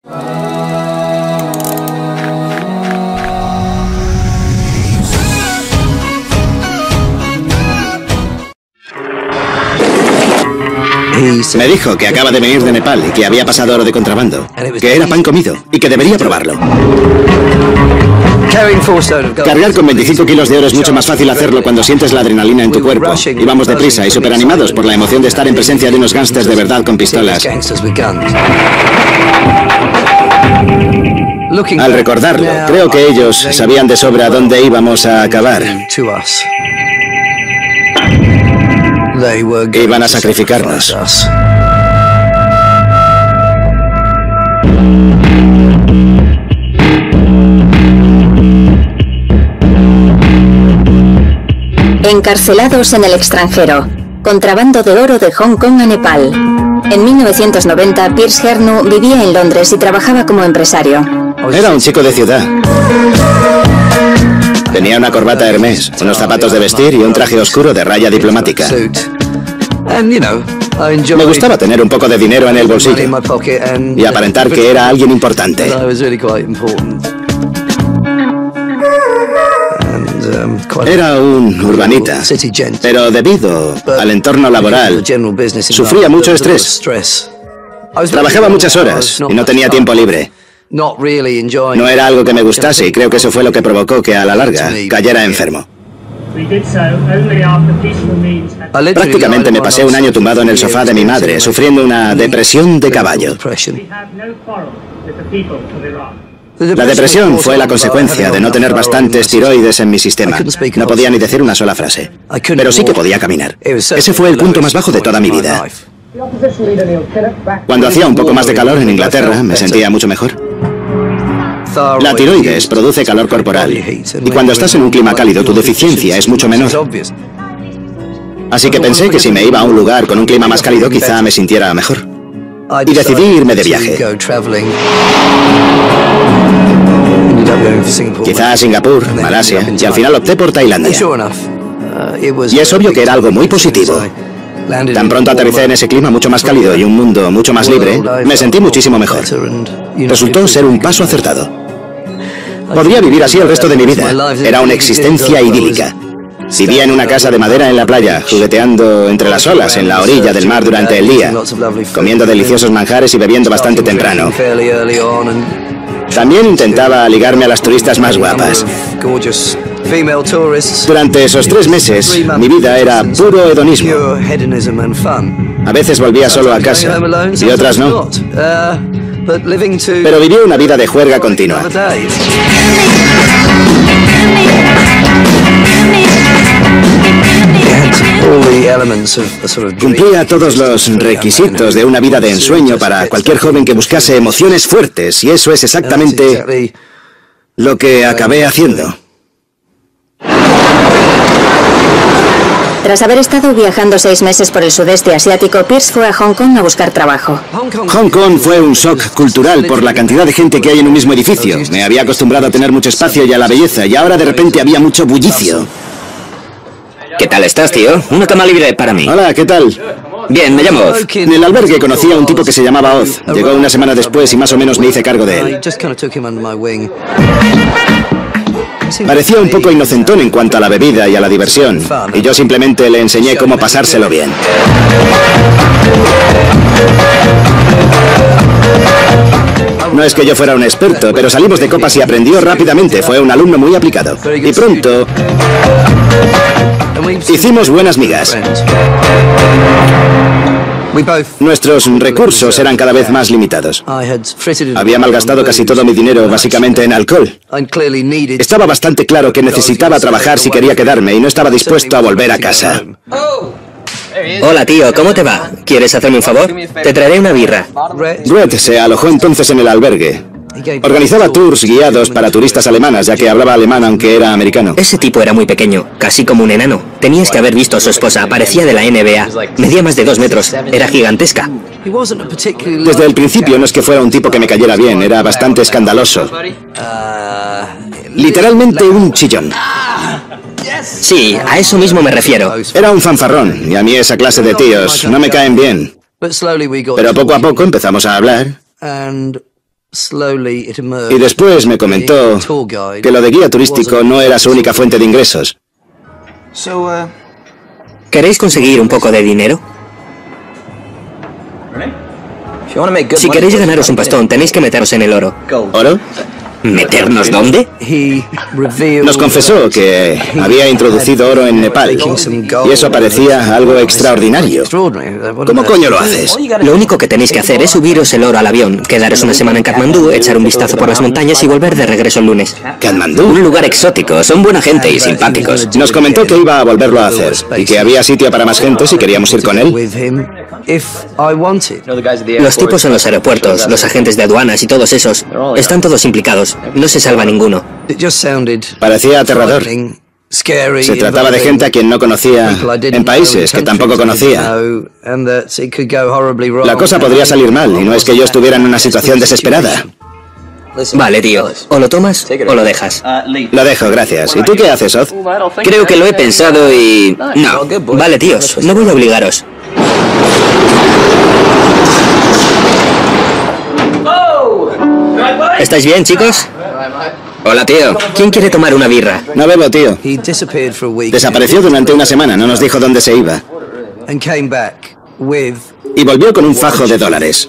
Me dijo que acaba de venir de Nepal y que había pasado oro de contrabando, que era pan comido y que debería probarlo. Cargar con 25 kilos de oro es mucho más fácil hacerlo cuando sientes la adrenalina en tu cuerpo. Íbamos deprisa y superanimados por la emoción de estar en presencia de unos gángsters de verdad con pistolas. Al recordarlo, creo que ellos sabían de sobra dónde íbamos a acabar. Iban a sacrificarnos. Encarcelados en el extranjero. Contrabando de oro de Hong Kong a Nepal. En 1990, Pierce Hernu vivía en Londres y trabajaba como empresario. Era un chico de ciudad. Tenía una corbata Hermès, unos zapatos de vestir y un traje oscuro de raya diplomática. Me gustaba tener un poco de dinero en el bolsillo y aparentar que era alguien importante. Era un urbanita, pero debido al entorno laboral, sufría mucho estrés. Trabajaba muchas horas y no tenía tiempo libre. No era algo que me gustase y creo que eso fue lo que provocó que a la larga cayera enfermo. Prácticamente me pasé un año tumbado en el sofá de mi madre, sufriendo una depresión de caballo. La depresión fue la consecuencia de no tener bastantes tiroides en mi sistema. No podía ni decir una sola frase, pero sí que podía caminar. Ese fue el punto más bajo de toda mi vida. Cuando hacía un poco más de calor en Inglaterra, me sentía mucho mejor. La tiroides produce calor corporal, y cuando estás en un clima cálido, tu deficiencia es mucho menor. Así que pensé que si me iba a un lugar con un clima más cálido, quizá me sintiera mejor. Y decidí irme de viaje. Quizá a Singapur, Malasia, y al final opté por Tailandia. Y es obvio que era algo muy positivo. Tan pronto aterricé en ese clima mucho más cálido y un mundo mucho más libre, me sentí muchísimo mejor. Resultó ser un paso acertado. Podría vivir así el resto de mi vida. Era una existencia idílica. Vivía en una casa de madera en la playa, jugueteando entre las olas en la orilla del mar durante el día, comiendo deliciosos manjares y bebiendo bastante temprano. También intentaba ligarme a las turistas más guapas. Durante esos 3 meses, mi vida era puro hedonismo. A veces volvía solo a casa, y otras no. Pero viví una vida de juerga continua. Cumplía todos los requisitos de una vida de ensueño para cualquier joven que buscase emociones fuertes, y eso es exactamente lo que acabé haciendo. Tras haber estado viajando 6 meses por el sudeste asiático, Pierce fue a Hong Kong a buscar trabajo. Hong Kong fue un shock cultural por la cantidad de gente que hay en un mismo edificio. Me había acostumbrado a tener mucho espacio y a la belleza, y ahora de repente había mucho bullicio. ¿Qué tal estás, tío? Una cama libre para mí. Hola, ¿qué tal? Bien, me llamo Oz. En el albergue conocí a un tipo que se llamaba Oz. Llegó una semana después y más o menos me hice cargo de él. Parecía un poco inocentón en cuanto a la bebida y a la diversión, y yo simplemente le enseñé cómo pasárselo bien. No es que yo fuera un experto, pero salimos de copas y aprendió rápidamente. Fue un alumno muy aplicado. Y pronto hicimos buenas migas. Nuestros recursos eran cada vez más limitados. Había malgastado casi todo mi dinero básicamente en alcohol. Estaba bastante claro que necesitaba trabajar si quería quedarme y no estaba dispuesto a volver a casa. Hola, tío, ¿cómo te va? ¿Quieres hacerme un favor? Te traeré una birra. Brett se alojó entonces en el albergue. Organizaba tours guiados para turistas alemanas, ya que hablaba alemán aunque era americano. Ese tipo era muy pequeño, casi como un enano. Tenías que haber visto a su esposa, parecía de la NBA. Medía más de 2 metros, era gigantesca. Desde el principio no es que fuera un tipo que me cayera bien, era bastante escandaloso. Literalmente un chillón. Sí, a eso mismo me refiero. Era un fanfarrón, y a mí esa clase de tíos no me caen bien. Pero poco a poco empezamos a hablar. Y después me comentó que lo de guía turístico no era su única fuente de ingresos. ¿Queréis conseguir un poco de dinero? Si queréis ganaros un pastón, tenéis que meteros en el oro. ¿Oro? ¿Meternos dónde? Nos confesó que había introducido oro en Nepal, y eso parecía algo extraordinario. ¿Cómo coño lo haces? Lo único que tenéis que hacer es subiros el oro al avión, quedaros una semana en Katmandú, echar un vistazo por las montañas y volver de regreso el lunes. ¿Katmandú? Un lugar exótico, son buena gente y simpáticos. Nos comentó que iba a volverlo a hacer, y que había sitio para más gente si queríamos ir con él. Los tipos en los aeropuertos, los agentes de aduanas y todos esos, están todos implicados. No se salva ninguno. Parecía aterrador. Se trataba de gente a quien no conocía, en países que tampoco conocía. La cosa podría salir mal, y no es que yo estuviera en una situación desesperada. Vale, tío. O lo tomas o lo dejas. Lo dejo, gracias. ¿Y tú qué haces, Oz? Creo que lo he pensado y... No. Vale, tíos. No voy a obligaros. ¿Estáis bien, chicos? Hola, tío. ¿Quién quiere tomar una birra? No bebo, tío. Desapareció durante una semana, no nos dijo dónde se iba. Y volvió con un fajo de dólares.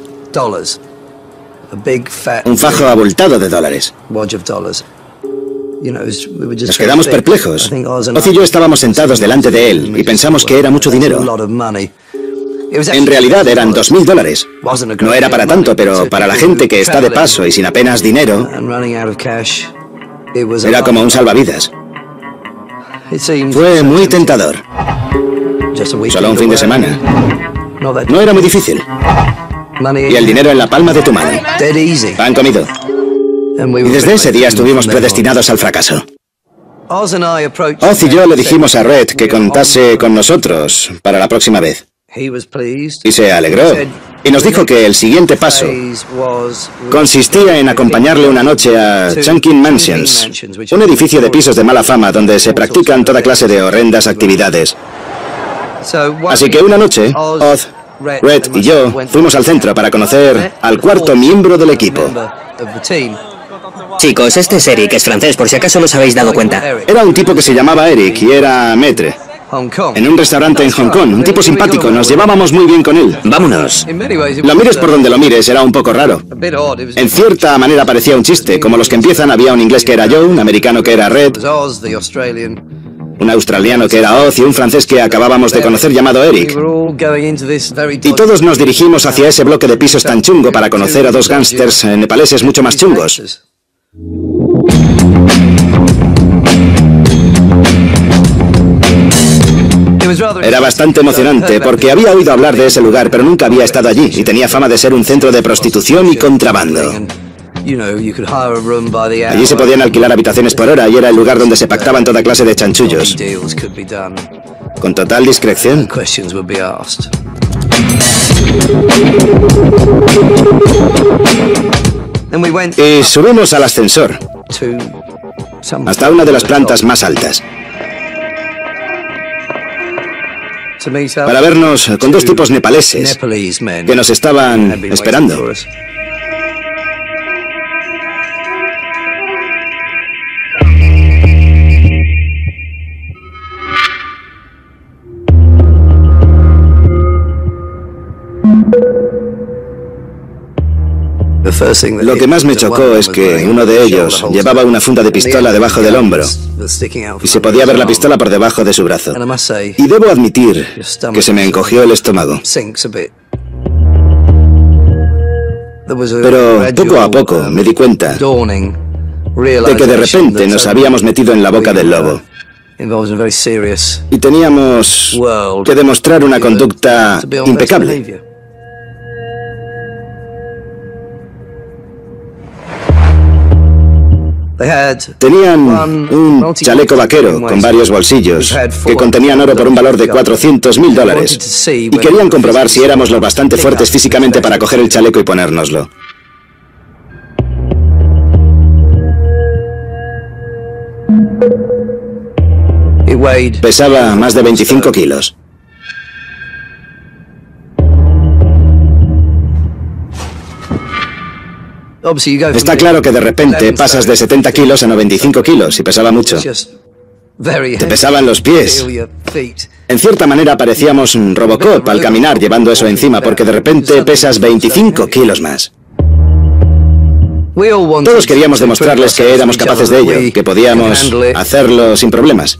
Un fajo abultado de dólares. Nos quedamos perplejos. Oz y yo estábamos sentados delante de él y pensamos que era mucho dinero. En realidad eran $2.000. No era para tanto, pero para la gente que está de paso y sin apenas dinero, era como un salvavidas. Fue muy tentador. Solo un fin de semana. No era muy difícil. Y el dinero en la palma de tu mano. Pan comido. Y desde ese día estuvimos predestinados al fracaso. Oz y yo le dijimos a Red que contase con nosotros para la próxima vez. Y se alegró. Y nos dijo que el siguiente paso consistía en acompañarle una noche a Chungking Mansions, un edificio de pisos de mala fama donde se practican toda clase de horrendas actividades. Así que una noche, Oz, Red y yo fuimos al centro para conocer al cuarto miembro del equipo. Chicos, este es Eric, es francés, por si acaso no os habéis dado cuenta. Era un tipo que se llamaba Eric y era maître. En un restaurante en Hong Kong, un tipo simpático, nos llevábamos muy bien con él. Vámonos. Lo mires por donde lo mires, era un poco raro. En cierta manera parecía un chiste, como los que empiezan, había un inglés que era Joe, un americano que era Red, un australiano que era Oz y un francés que acabábamos de conocer llamado Eric. Y todos nos dirigimos hacia ese bloque de pisos tan chungo para conocer a dos gángsters nepaleses mucho más chungos. Era bastante emocionante porque había oído hablar de ese lugar, pero nunca había estado allí y tenía fama de ser un centro de prostitución y contrabando. Allí se podían alquilar habitaciones por hora y era el lugar donde se pactaban toda clase de chanchullos. Con total discreción. Y subimos al ascensor hasta una de las plantas más altas para vernos con dos tipos nepaleses que nos estaban esperando. Lo que más me chocó es que uno de ellos llevaba una funda de pistola debajo del hombro y se podía ver la pistola por debajo de su brazo. Y debo admitir que se me encogió el estómago. Pero poco a poco me di cuenta de que de repente nos habíamos metido en la boca del lobo. Y teníamos que demostrar una conducta impecable. Tenían un chaleco vaquero con varios bolsillos que contenían oro por un valor de $400.000 y querían comprobar si éramos lo bastante fuertes físicamente para coger el chaleco y ponérnoslo. Pesaba más de 25 kilos. Está claro que de repente pasas de 70 kilos a 95 kilos y pesaba mucho. Te pesaban los pies. En cierta manera parecíamos un Robocop al caminar llevando eso encima, porque de repente pesas 25 kilos más. Todos queríamos demostrarles que éramos capaces de ello, que podíamos hacerlo sin problemas.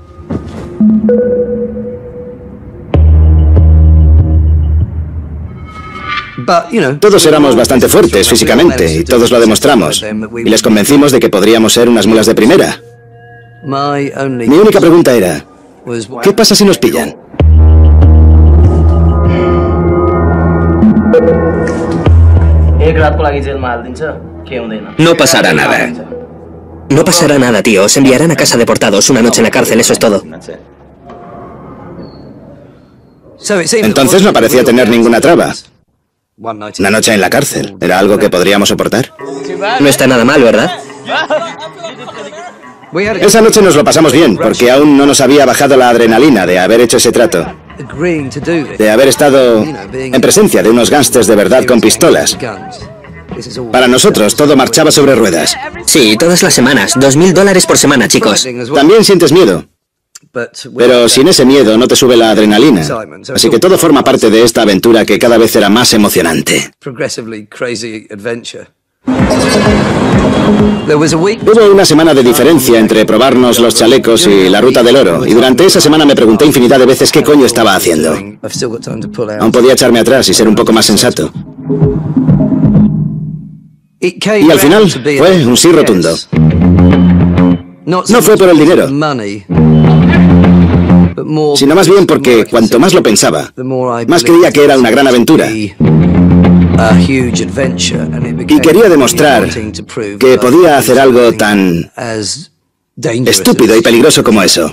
Todos éramos bastante fuertes físicamente y todos lo demostramos. Y les convencimos de que podríamos ser unas mulas de primera. Mi única pregunta era, ¿qué pasa si nos pillan? No pasará nada. No pasará nada, tío. Os enviarán a casa deportados, una noche en la cárcel, eso es todo. Entonces no parecía tener ninguna traba. Una noche en la cárcel, ¿era algo que podríamos soportar? No está nada mal, ¿verdad? Esa noche nos lo pasamos bien, porque aún no nos había bajado la adrenalina de haber hecho ese trato. De haber estado en presencia de unos gángsters de verdad con pistolas. Para nosotros todo marchaba sobre ruedas. Sí, todas las semanas. $2000 por semana, chicos. También sientes miedo. Pero sin ese miedo no te sube la adrenalina. Así que todo forma parte de esta aventura que cada vez era más emocionante. Hubo una semana de diferencia entre probarnos los chalecos y la ruta del oro, y durante esa semana me pregunté infinidad de veces qué coño estaba haciendo. Aún podía echarme atrás y ser un poco más sensato. Y al final fue un sí rotundo. No fue por el dinero, sino más bien porque cuanto más lo pensaba, más creía que era una gran aventura. Y quería demostrar que podía hacer algo tan estúpido y peligroso como eso.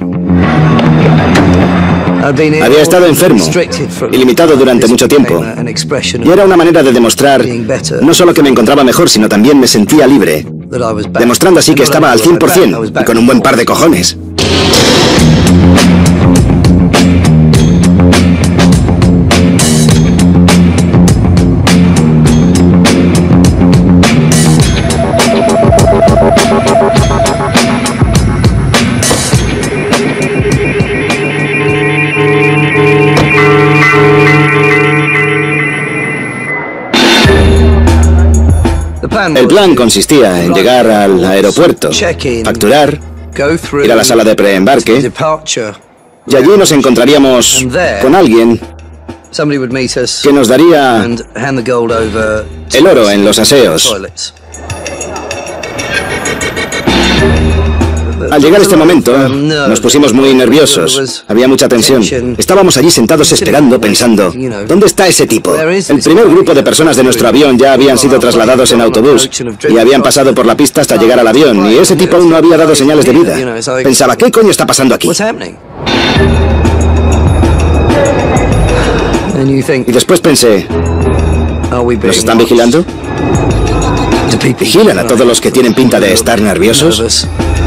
Había estado enfermo y limitado durante mucho tiempo, y era una manera de demostrar no solo que me encontraba mejor, sino también me sentía libre, demostrando así que estaba al 100% y con un buen par de cojones. El plan consistía en llegar al aeropuerto, facturar, ir a la sala de preembarque, y allí nos encontraríamos con alguien que nos daría el oro en los aseos. Al llegar este momento, nos pusimos muy nerviosos. Había mucha tensión. Estábamos allí sentados esperando, pensando, ¿dónde está ese tipo? El primer grupo de personas de nuestro avión ya habían sido trasladados en autobús y habían pasado por la pista hasta llegar al avión, y ese tipo aún no había dado señales de vida. Pensaba, ¿qué coño está pasando aquí? Y después pensé, ¿nos están vigilando? ¿Vigilan a todos los que tienen pinta de estar nerviosos?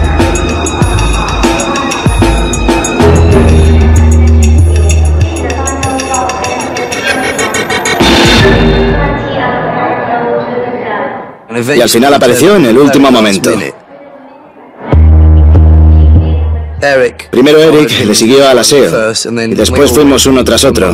Y al final apareció en el último momento. Primero Eric le siguió al aseo, y después fuimos uno tras otro.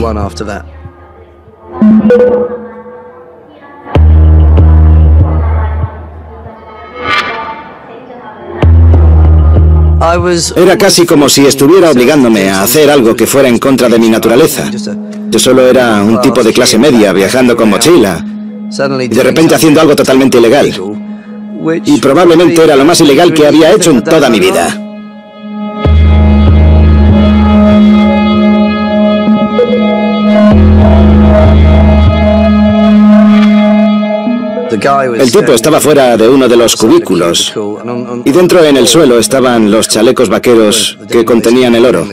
Era casi como si estuviera obligándome a hacer algo que fuera en contra de mi naturaleza. Yo solo era un tipo de clase media viajando con mochila, y de repente haciendo algo totalmente ilegal. Y probablemente era lo más ilegal que había hecho en toda mi vida. El tipo estaba fuera de uno de los cubículos, y dentro en el suelo estaban los chalecos vaqueros que contenían el oro.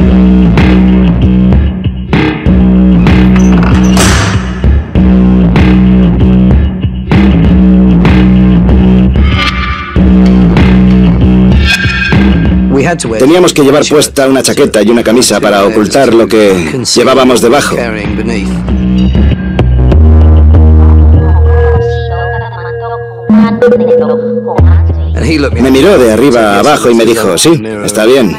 Teníamos que llevar puesta una chaqueta y una camisa para ocultar lo que llevábamos debajo. Me miró de arriba a abajo y me dijo, sí, está bien.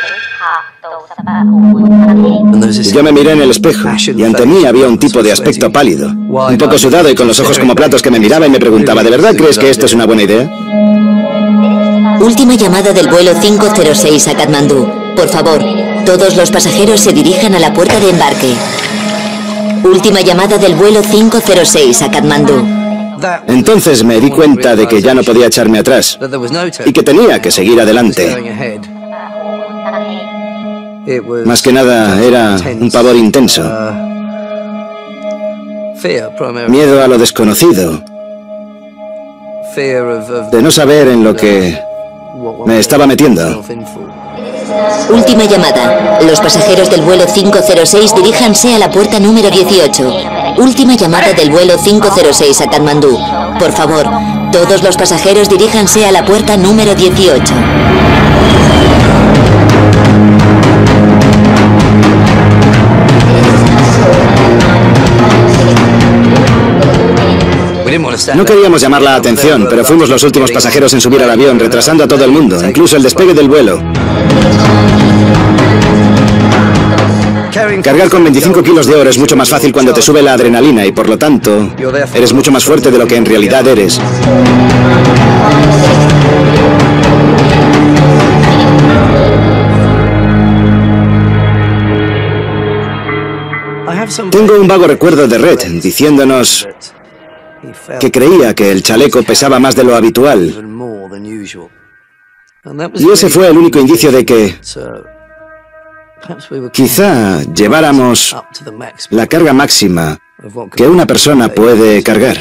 Y yo me miré en el espejo, y ante mí había un tipo de aspecto pálido, un poco sudado y con los ojos como platos que me miraba y me preguntaba, ¿de verdad crees que esto es una buena idea? Última llamada del vuelo 506 a Katmandú. Por favor, todos los pasajeros se dirijan a la puerta de embarque. Última llamada del vuelo 506 a Katmandú. Entonces me di cuenta de que ya no podía echarme atrás y que tenía que seguir adelante. Más que nada era un pavor intenso. Miedo a lo desconocido. De no saber en lo que me estaba metiendo. Última llamada. Los pasajeros del vuelo 506 diríjanse a la puerta número 18. Última llamada del vuelo 506 a Katmandú. Por favor, todos los pasajeros diríjanse a la puerta número 18. No queríamos llamar la atención, pero fuimos los últimos pasajeros en subir al avión, retrasando a todo el mundo, incluso el despegue del vuelo. Cargar con 25 kilos de oro es mucho más fácil cuando te sube la adrenalina y, por lo tanto, eres mucho más fuerte de lo que en realidad eres. Tengo un vago recuerdo de Red diciéndonos que creía que el chaleco pesaba más de lo habitual. Y ese fue el único indicio de que quizá lleváramos la carga máxima que una persona puede cargar.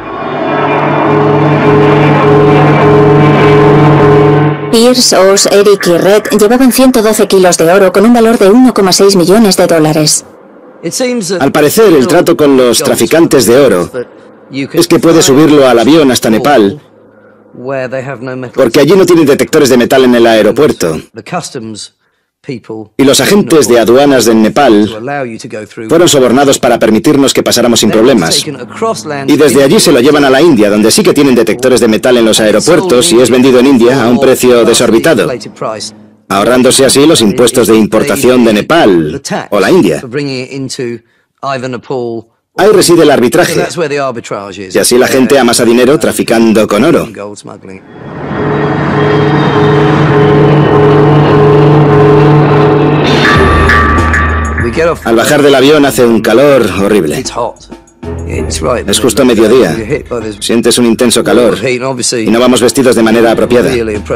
Pierce, Oz, Eric y Red llevaban 112 kilos de oro con un valor de 1,6 millones de dólares. Al parecer, el trato con los traficantes de oro es que puedes subirlo al avión hasta Nepal, porque allí no tienen detectores de metal en el aeropuerto. Y los agentes de aduanas de Nepal fueron sobornados para permitirnos que pasáramos sin problemas. Y desde allí se lo llevan a la India, donde sí que tienen detectores de metal en los aeropuertos y es vendido en India a un precio desorbitado, ahorrándose así los impuestos de importación de Nepal o la India. Ahí reside el arbitraje, y así la gente amasa dinero traficando con oro. Al bajar del avión hace un calor horrible. Es justo mediodía. Sientes un intenso calor y no vamos vestidos de manera apropiada.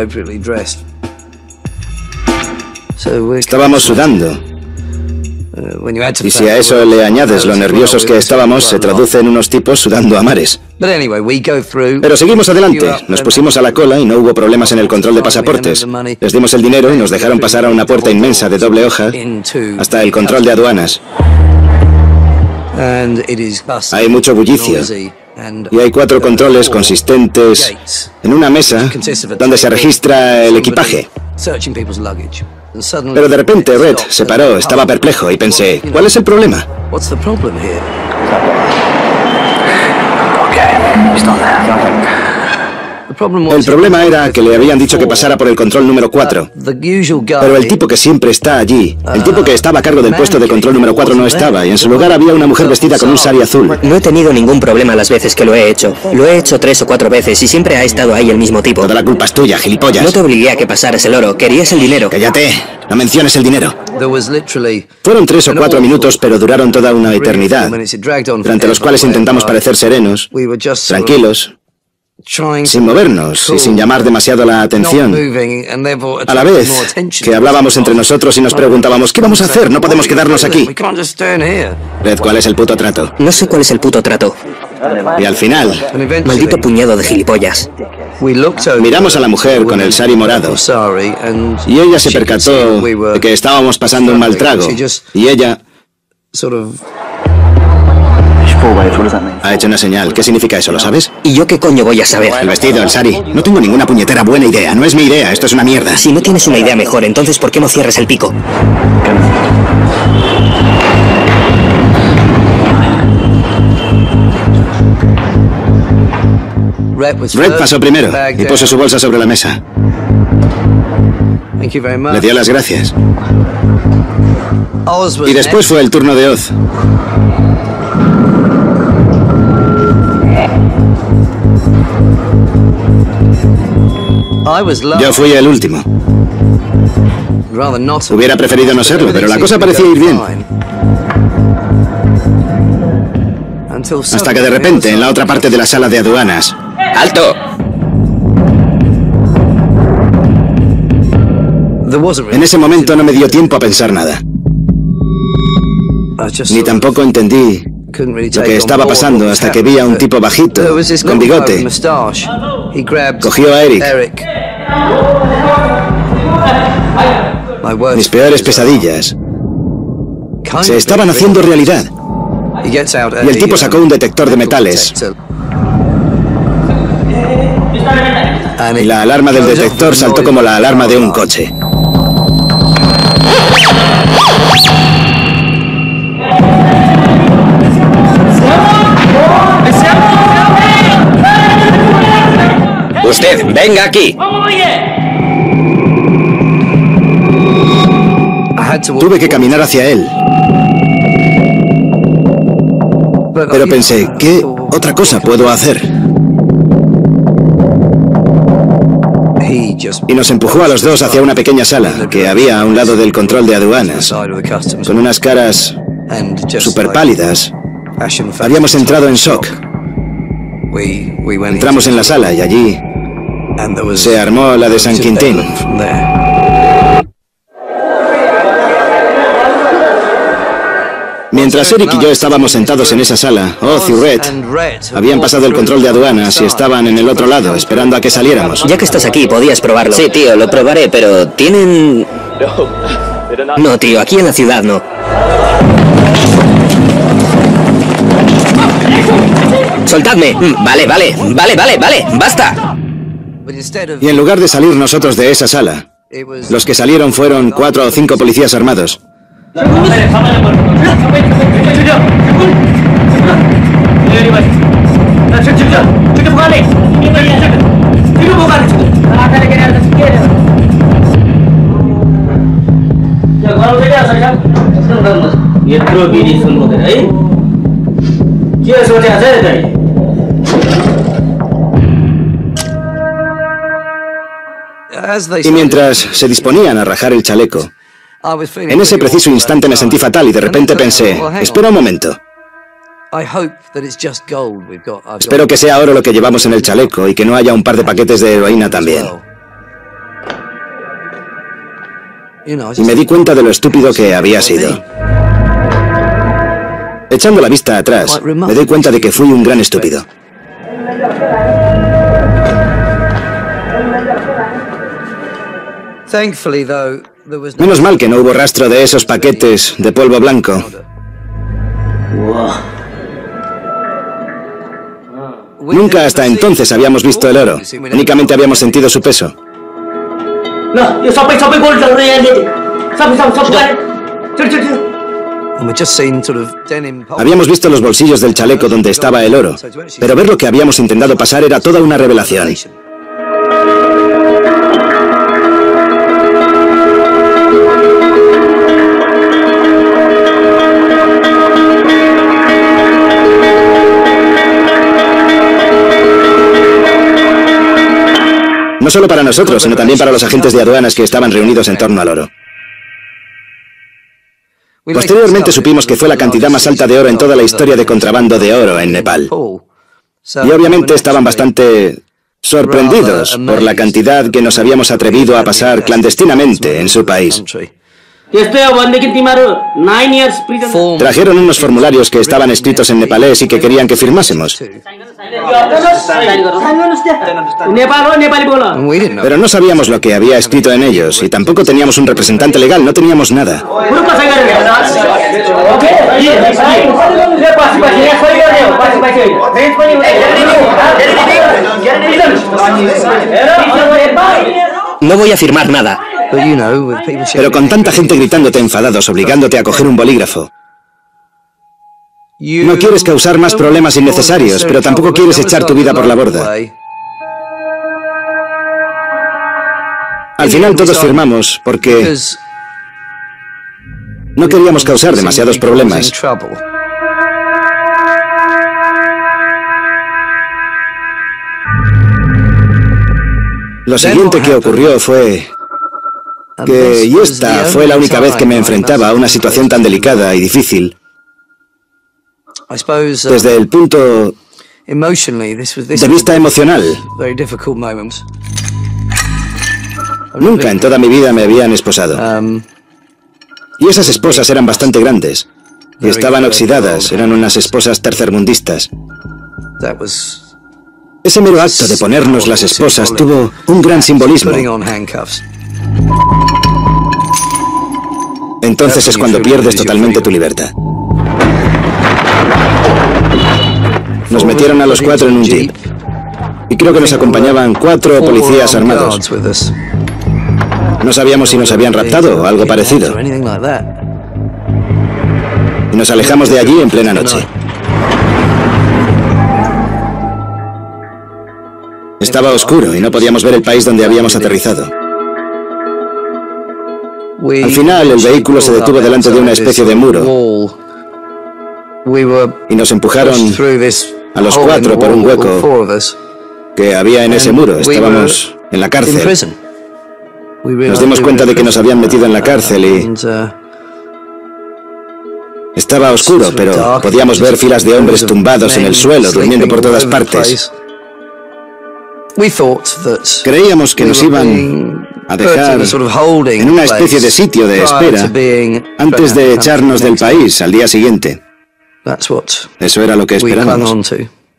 Estábamos sudando. Y si a eso le añades lo nerviosos que estábamos, se traduce en unos tipos sudando a mares. Pero seguimos adelante, nos pusimos a la cola y no hubo problemas en el control de pasaportes. Les dimos el dinero y nos dejaron pasar a una puerta inmensa de doble hoja hasta el control de aduanas. Hay mucho bullicio y hay 4 controles consistentes en una mesa donde se registra el equipaje. Pero de repente Red se paró, estaba perplejo y pensé, ¿cuál es el problema? El problema era que le habían dicho que pasara por el control número 4. Pero el tipo que siempre está allí, el tipo que estaba a cargo del puesto de control número 4 no estaba, y en su lugar había una mujer vestida con un sari azul. No he tenido ningún problema las veces que lo he hecho. Lo he hecho 3 o 4 veces y siempre ha estado ahí el mismo tipo. Toda la culpa es tuya, gilipollas. No te obligué a que pasaras el oro, querías el dinero. Cállate, no menciones el dinero. Fueron 3 o 4 minutos, pero duraron toda una eternidad, durante los cuales intentamos parecer serenos, tranquilos, sin movernos y sin llamar demasiado la atención. A la vez que hablábamos entre nosotros y nos preguntábamos, ¿qué vamos a hacer? No podemos quedarnos aquí. Red, ¿cuál es el puto trato? No sé cuál es el puto trato. Y al final, maldito puñado de gilipollas. Miramos a la mujer con el sari morado y ella se percató de que estábamos pasando un mal trago y ella ha hecho una señal. ¿Qué significa eso? ¿Lo sabes? ¿Y yo qué coño voy a saber? El vestido, el sari. No tengo ninguna puñetera buena idea. No es mi idea. Esto es una mierda. Si no tienes una idea mejor, entonces ¿por qué no cierras el pico? Red pasó primero y puso su bolsa sobre la mesa. Le dio las gracias. Y después fue el turno de Oz. Yo fui el último. Hubiera preferido no serlo, pero la cosa parecía ir bien. Hasta que de repente, en la otra parte de la sala de aduanas... ¡Alto! En ese momento no me dio tiempo a pensar nada. Ni tampoco entendí lo que estaba pasando hasta que vi a un tipo bajito, con bigote. Cogió a Eric. Mis peores pesadillas se estaban haciendo realidad. Y el tipo sacó un detector de metales. Y la alarma del detector saltó como la alarma de un coche. Usted, venga aquí. Tuve que caminar hacia él. Pero pensé, ¿qué otra cosa puedo hacer? Y nos empujó a los dos hacia una pequeña sala que había a un lado del control de aduanas, con unas caras súper pálidas. Habíamos entrado en shock. Entramos en la sala y allí se armó la de San Quintín. Mientras Eric y yo estábamos sentados en esa sala, Oz y Red habían pasado el control de aduanas y estaban en el otro lado, esperando a que saliéramos. Ya que estás aquí, podías probarlo. Sí, tío, lo probaré, pero ¿tienen...? No, tío, aquí en la ciudad no. ¡Soltadme! Vale, basta. Y en lugar de salir nosotros de esa sala, los que salieron fueron 4 o 5 policías armados. Y mientras se disponían a rajar el chaleco, en ese preciso instante me sentí fatal y de repente pensé, espera un momento. Espero que sea oro lo que llevamos en el chaleco y que no haya un par de paquetes de heroína también. Y me di cuenta de lo estúpido que había sido. Echando la vista atrás, me doy cuenta de que fui un gran estúpido. Menos mal que no hubo rastro de esos paquetes de polvo blanco. Nunca hasta entonces habíamos visto el oro. Únicamente habíamos sentido su peso. Habíamos visto los bolsillos del chaleco donde estaba el oro, pero ver lo que habíamos intentado pasar era toda una revelación. No solo para nosotros, sino también para los agentes de aduanas que estaban reunidos en torno al oro. Posteriormente supimos que fue la cantidad más alta de oro en toda la historia de contrabando de oro en Nepal. Y obviamente estaban bastante sorprendidos por la cantidad que nos habíamos atrevido a pasar clandestinamente en su país. Trajeron unos formularios que estaban escritos en nepalés y que querían que firmásemos. Pero no sabíamos lo que había escrito en ellos y tampoco teníamos un representante legal, no teníamos nada. No voy a firmar nada. Pero con tanta gente gritándote enfadados, obligándote a coger un bolígrafo. No quieres causar más problemas innecesarios, pero tampoco quieres echar tu vida por la borda. Al final todos firmamos porque no queríamos causar demasiados problemas. Lo siguiente que ocurrió fue que, y esta fue la única vez que me enfrentaba a una situación tan delicada y difícil, desde el punto de vista emocional. Nunca en toda mi vida me habían esposado. Y esas esposas eran bastante grandes. Y estaban oxidadas, eran unas esposas tercermundistas. Ese mero acto de ponernos las esposas tuvo un gran simbolismo. Entonces es cuando pierdes totalmente tu libertad. Nos metieron a los 4 en un jeep. Y creo que nos acompañaban 4 policías armados. No sabíamos si nos habían raptado o algo parecido. Y nos alejamos de allí en plena noche. Estaba oscuro y no podíamos ver el país donde habíamos aterrizado. Al final, el vehículo se detuvo delante de una especie de muro. Y nos empujaron a los 4 por un hueco que había en ese muro. Estábamos en la cárcel. Nos dimos cuenta de que nos habían metido en la cárcel y estaba oscuro, pero podíamos ver filas de hombres tumbados en el suelo, durmiendo por todas partes. Creíamos que nos iban a dejar en una especie de sitio de espera antes de echarnos del país al día siguiente. Eso era lo que esperábamos.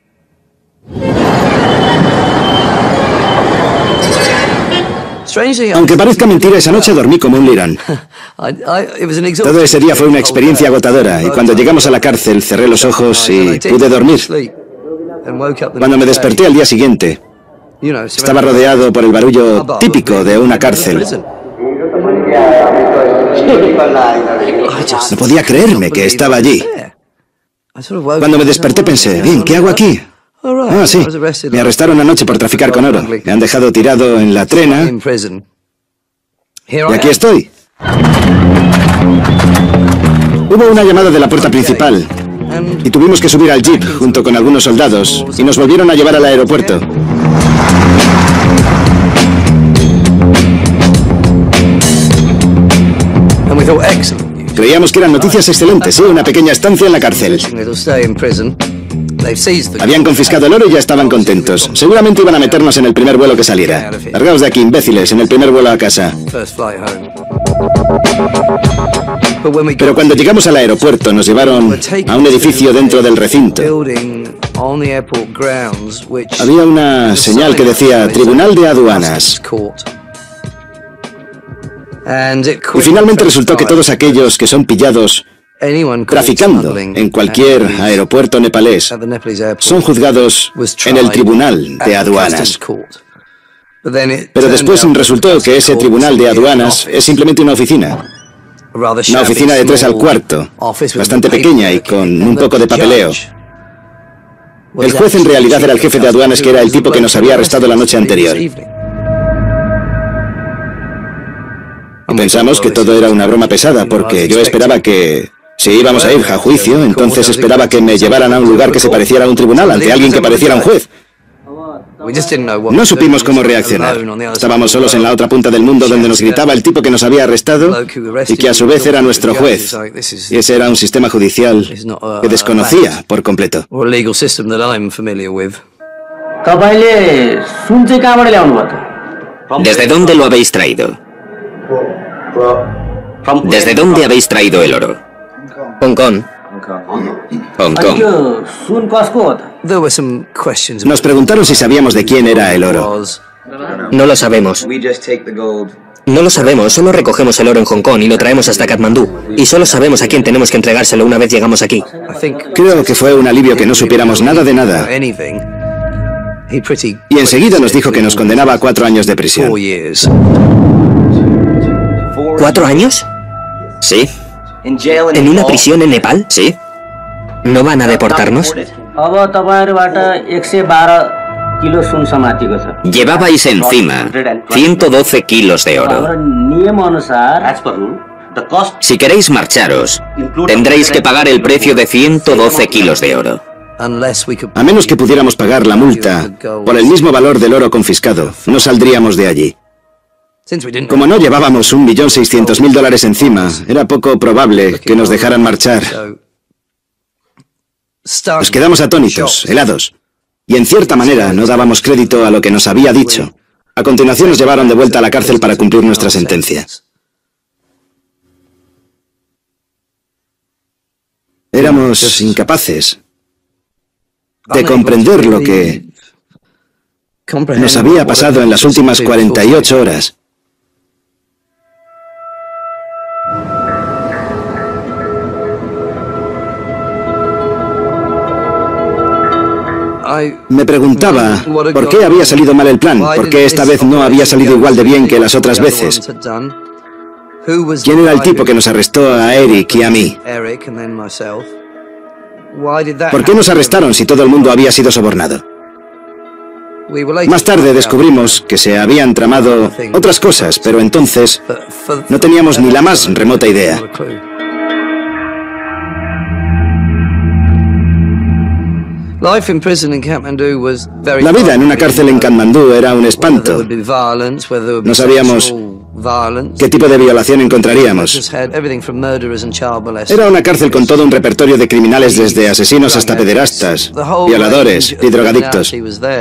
Aunque parezca mentira, esa noche dormí como un lirón. Todo ese día fue una experiencia agotadora y cuando llegamos a la cárcel cerré los ojos y pude dormir. Cuando me desperté al día siguiente, estaba rodeado por el barullo típico de una cárcel. No podía creerme que estaba allí. Cuando me desperté pensé, bien, ¿qué hago aquí? Ah, sí, me arrestaron anoche por traficar con oro. Me han dejado tirado en la trena. Y aquí estoy. Hubo una llamada de la puerta principal y tuvimos que subir al jeep junto con algunos soldados y nos volvieron a llevar al aeropuerto. Creíamos que eran noticias excelentes, sí, una pequeña estancia en la cárcel. Habían confiscado el oro y ya estaban contentos. Seguramente iban a meternos en el primer vuelo que saliera. Largaos de aquí, imbéciles, en el primer vuelo a casa. Pero cuando llegamos al aeropuerto nos llevaron a un edificio dentro del recinto. Había una señal que decía Tribunal de Aduanas. Y finalmente resultó que todos aquellos que son pillados traficando en cualquier aeropuerto nepalés son juzgados en el Tribunal de Aduanas. Pero después resultó que ese Tribunal de Aduanas es simplemente una oficina. Una oficina de 3 al cuarto, bastante pequeña y con un poco de papeleo. El juez en realidad era el jefe de aduanas, que era el tipo que nos había arrestado la noche anterior. Pensamos que todo era una broma pesada, porque yo esperaba que, si íbamos a ir a juicio, entonces esperaba que me llevaran a un lugar que se pareciera a un tribunal, ante alguien que pareciera un juez. No supimos cómo reaccionar. Estábamos solos en la otra punta del mundo, donde nos gritaba el tipo que nos había arrestado y que a su vez era nuestro juez. Y ese era un sistema judicial que desconocía por completo. ¿Desde dónde lo habéis traído? ¿Desde dónde habéis traído el oro? Hong Kong. Hong Kong. Nos preguntaron si sabíamos de quién era el oro. No lo sabemos. No lo sabemos, solo recogemos el oro en Hong Kong y lo traemos hasta Katmandú. Y solo sabemos a quién tenemos que entregárselo una vez llegamos aquí. Creo que fue un alivio que no supiéramos nada de nada. Y enseguida nos dijo que nos condenaba a 4 años de prisión. ¿4 años? Sí. ¿En una prisión en Nepal? Sí. ¿No van a deportarnos? Llevabais encima 112 kilos de oro. Si queréis marcharos, tendréis que pagar el precio de 112 kilos de oro. A menos que pudiéramos pagar la multa por el mismo valor del oro confiscado, no saldríamos de allí. Como no llevábamos $1.600.000 encima, era poco probable que nos dejaran marchar. Nos quedamos atónitos, helados, y en cierta manera no dábamos crédito a lo que nos había dicho. A continuación nos llevaron de vuelta a la cárcel para cumplir nuestra sentencia. Éramos incapaces de comprender lo que nos había pasado en las últimas 48 horas. Me preguntaba por qué había salido mal el plan, por qué esta vez no había salido igual de bien que las otras veces. ¿Quién era el tipo que nos arrestó a Eric y a mí? ¿Por qué nos arrestaron si todo el mundo había sido sobornado? Más tarde descubrimos que se habían tramado otras cosas, pero entonces no teníamos ni la más remota idea. La vida en una cárcel en Katmandú era un espanto. No sabíamos qué tipo de violación encontraríamos. Era una cárcel con todo un repertorio de criminales, desde asesinos hasta pederastas, violadores y drogadictos.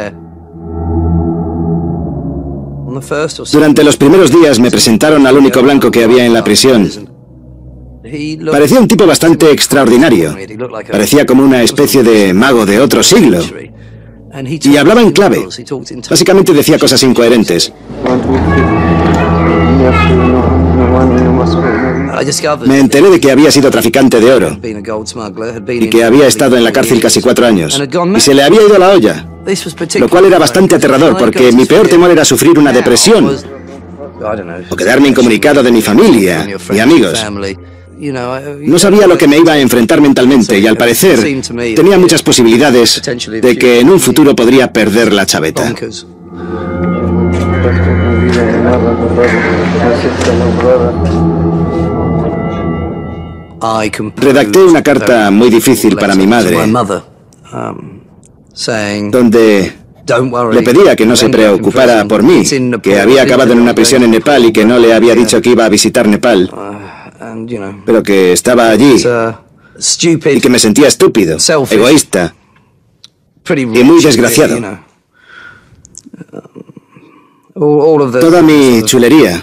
Durante los primeros días me presentaron al único blanco que había en la prisión. Parecía un tipo bastante extraordinario. Parecía como una especie de mago de otro siglo. Y hablaba en clave. Básicamente decía cosas incoherentes. Me enteré de que había sido traficante de oro y que había estado en la cárcel casi 4 años. Y se le había ido la olla, lo cual era bastante aterrador, porque mi peor temor era sufrir una depresión o quedarme incomunicado de mi familia y amigos. No sabía lo que me iba a enfrentar mentalmente y al parecer tenía muchas posibilidades de que en un futuro podría perder la chaveta. Redacté una carta muy difícil para mi madre, donde le pedía que no se preocupara por mí, que había acabado en una prisión en Nepal y que no le había dicho que iba a visitar Nepal, pero que estaba allí y que me sentía estúpido, egoísta y muy desgraciado. Toda mi chulería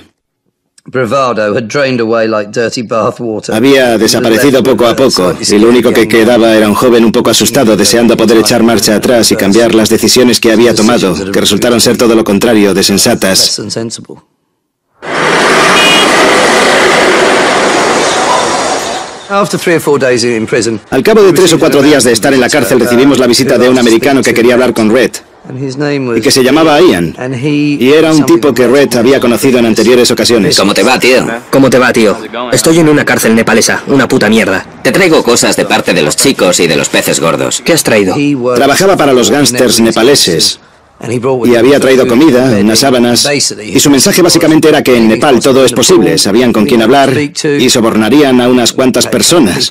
había desaparecido poco a poco, y lo único que quedaba era un joven un poco asustado, deseando poder echar marcha atrás y cambiar las decisiones que había tomado, que resultaron ser todo lo contrario de sensatas. Al cabo de 3 o 4 días de estar en la cárcel, recibimos la visita de un americano que quería hablar con Red, y que se llamaba Ian, y era un tipo que Red había conocido en anteriores ocasiones. ¿Cómo te va, tío? ¿Cómo te va, tío? Estoy en una cárcel nepalesa, una puta mierda. Te traigo cosas de parte de los chicos y de los peces gordos. ¿Qué has traído? Trabajaba para los gángsters nepaleses y había traído comida, unas sábanas, y su mensaje básicamente era que en Nepal todo es posible, sabían con quién hablar y sobornarían a unas cuantas personas.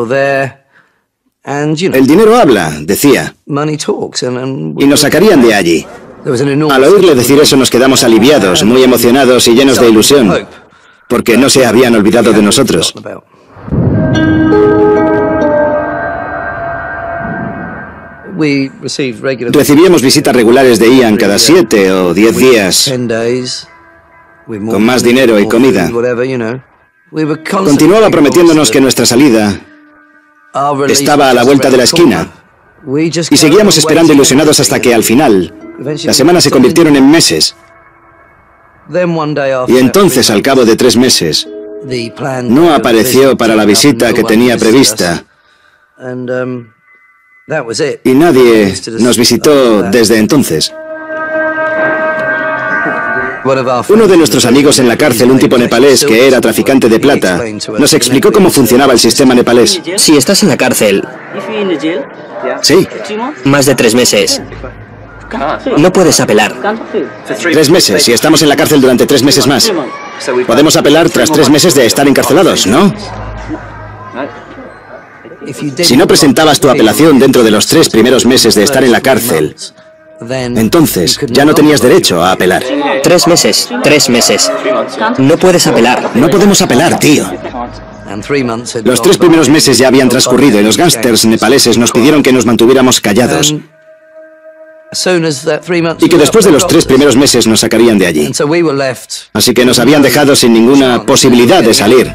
El dinero habla, decía, y nos sacarían de allí. Al oírle decir eso nos quedamos aliviados, muy emocionados y llenos de ilusión, porque no se habían olvidado de nosotros. Recibíamos visitas regulares de Ian cada 7 o 10 días, con más dinero y comida. Continuaba prometiéndonos que nuestra salida estaba a la vuelta de la esquina, y seguíamos esperando ilusionados hasta que al final las semanas se convirtieron en meses. Y entonces, al cabo de 3 meses, no apareció para la visita que tenía prevista, y nadie nos visitó desde entonces. Uno de nuestros amigos en la cárcel, un tipo nepalés que era traficante de plata, nos explicó cómo funcionaba el sistema nepalés. Si estás en la cárcel... Sí. Más de 3 meses. No puedes apelar. 3 meses, y estamos en la cárcel durante 3 meses más. Podemos apelar tras 3 meses de estar encarcelados, ¿no? Si no presentabas tu apelación dentro de los 3 primeros meses de estar en la cárcel, entonces ya no tenías derecho a apelar. 3 meses, 3 meses. No puedes apelar. No podemos apelar, tío. Los 3 primeros meses ya habían transcurrido y los gángsters nepaleses nos pidieron que nos mantuviéramos callados. Y que después de los 3 primeros meses nos sacarían de allí. Así que nos habían dejado sin ninguna posibilidad de salir.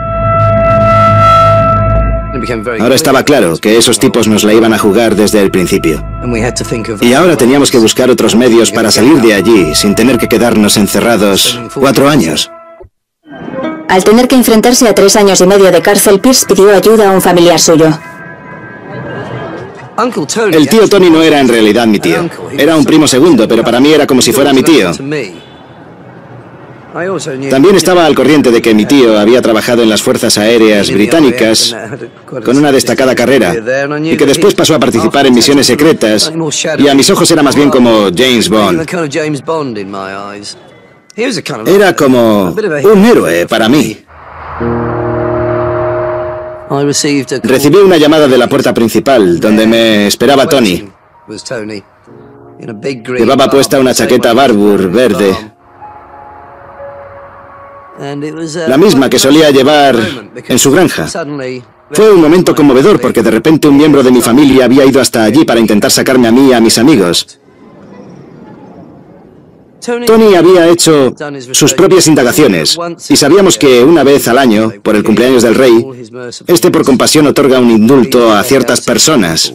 Ahora estaba claro que esos tipos nos la iban a jugar desde el principio. Y ahora teníamos que buscar otros medios para salir de allí sin tener que quedarnos encerrados 4 años. Al tener que enfrentarse a 3 años y medio de cárcel, Pierce pidió ayuda a un familiar suyo. El tío Tony no era en realidad mi tío. Era un primo segundo, pero para mí era como si fuera mi tío. También estaba al corriente de que mi tío había trabajado en las fuerzas aéreas británicas con una destacada carrera y que después pasó a participar en misiones secretas y a mis ojos era más bien como James Bond. Era como un héroe para mí. Recibí una llamada de la puerta principal donde me esperaba Tony. Llevaba puesta una chaqueta Barbour verde, la misma que solía llevar en su granja. Fue un momento conmovedor porque de repente un miembro de mi familia había ido hasta allí para intentar sacarme a mí y a mis amigos. Tony había hecho sus propias indagaciones y sabíamos que una vez al año, por el cumpleaños del rey, este por compasión otorga un indulto a ciertas personas.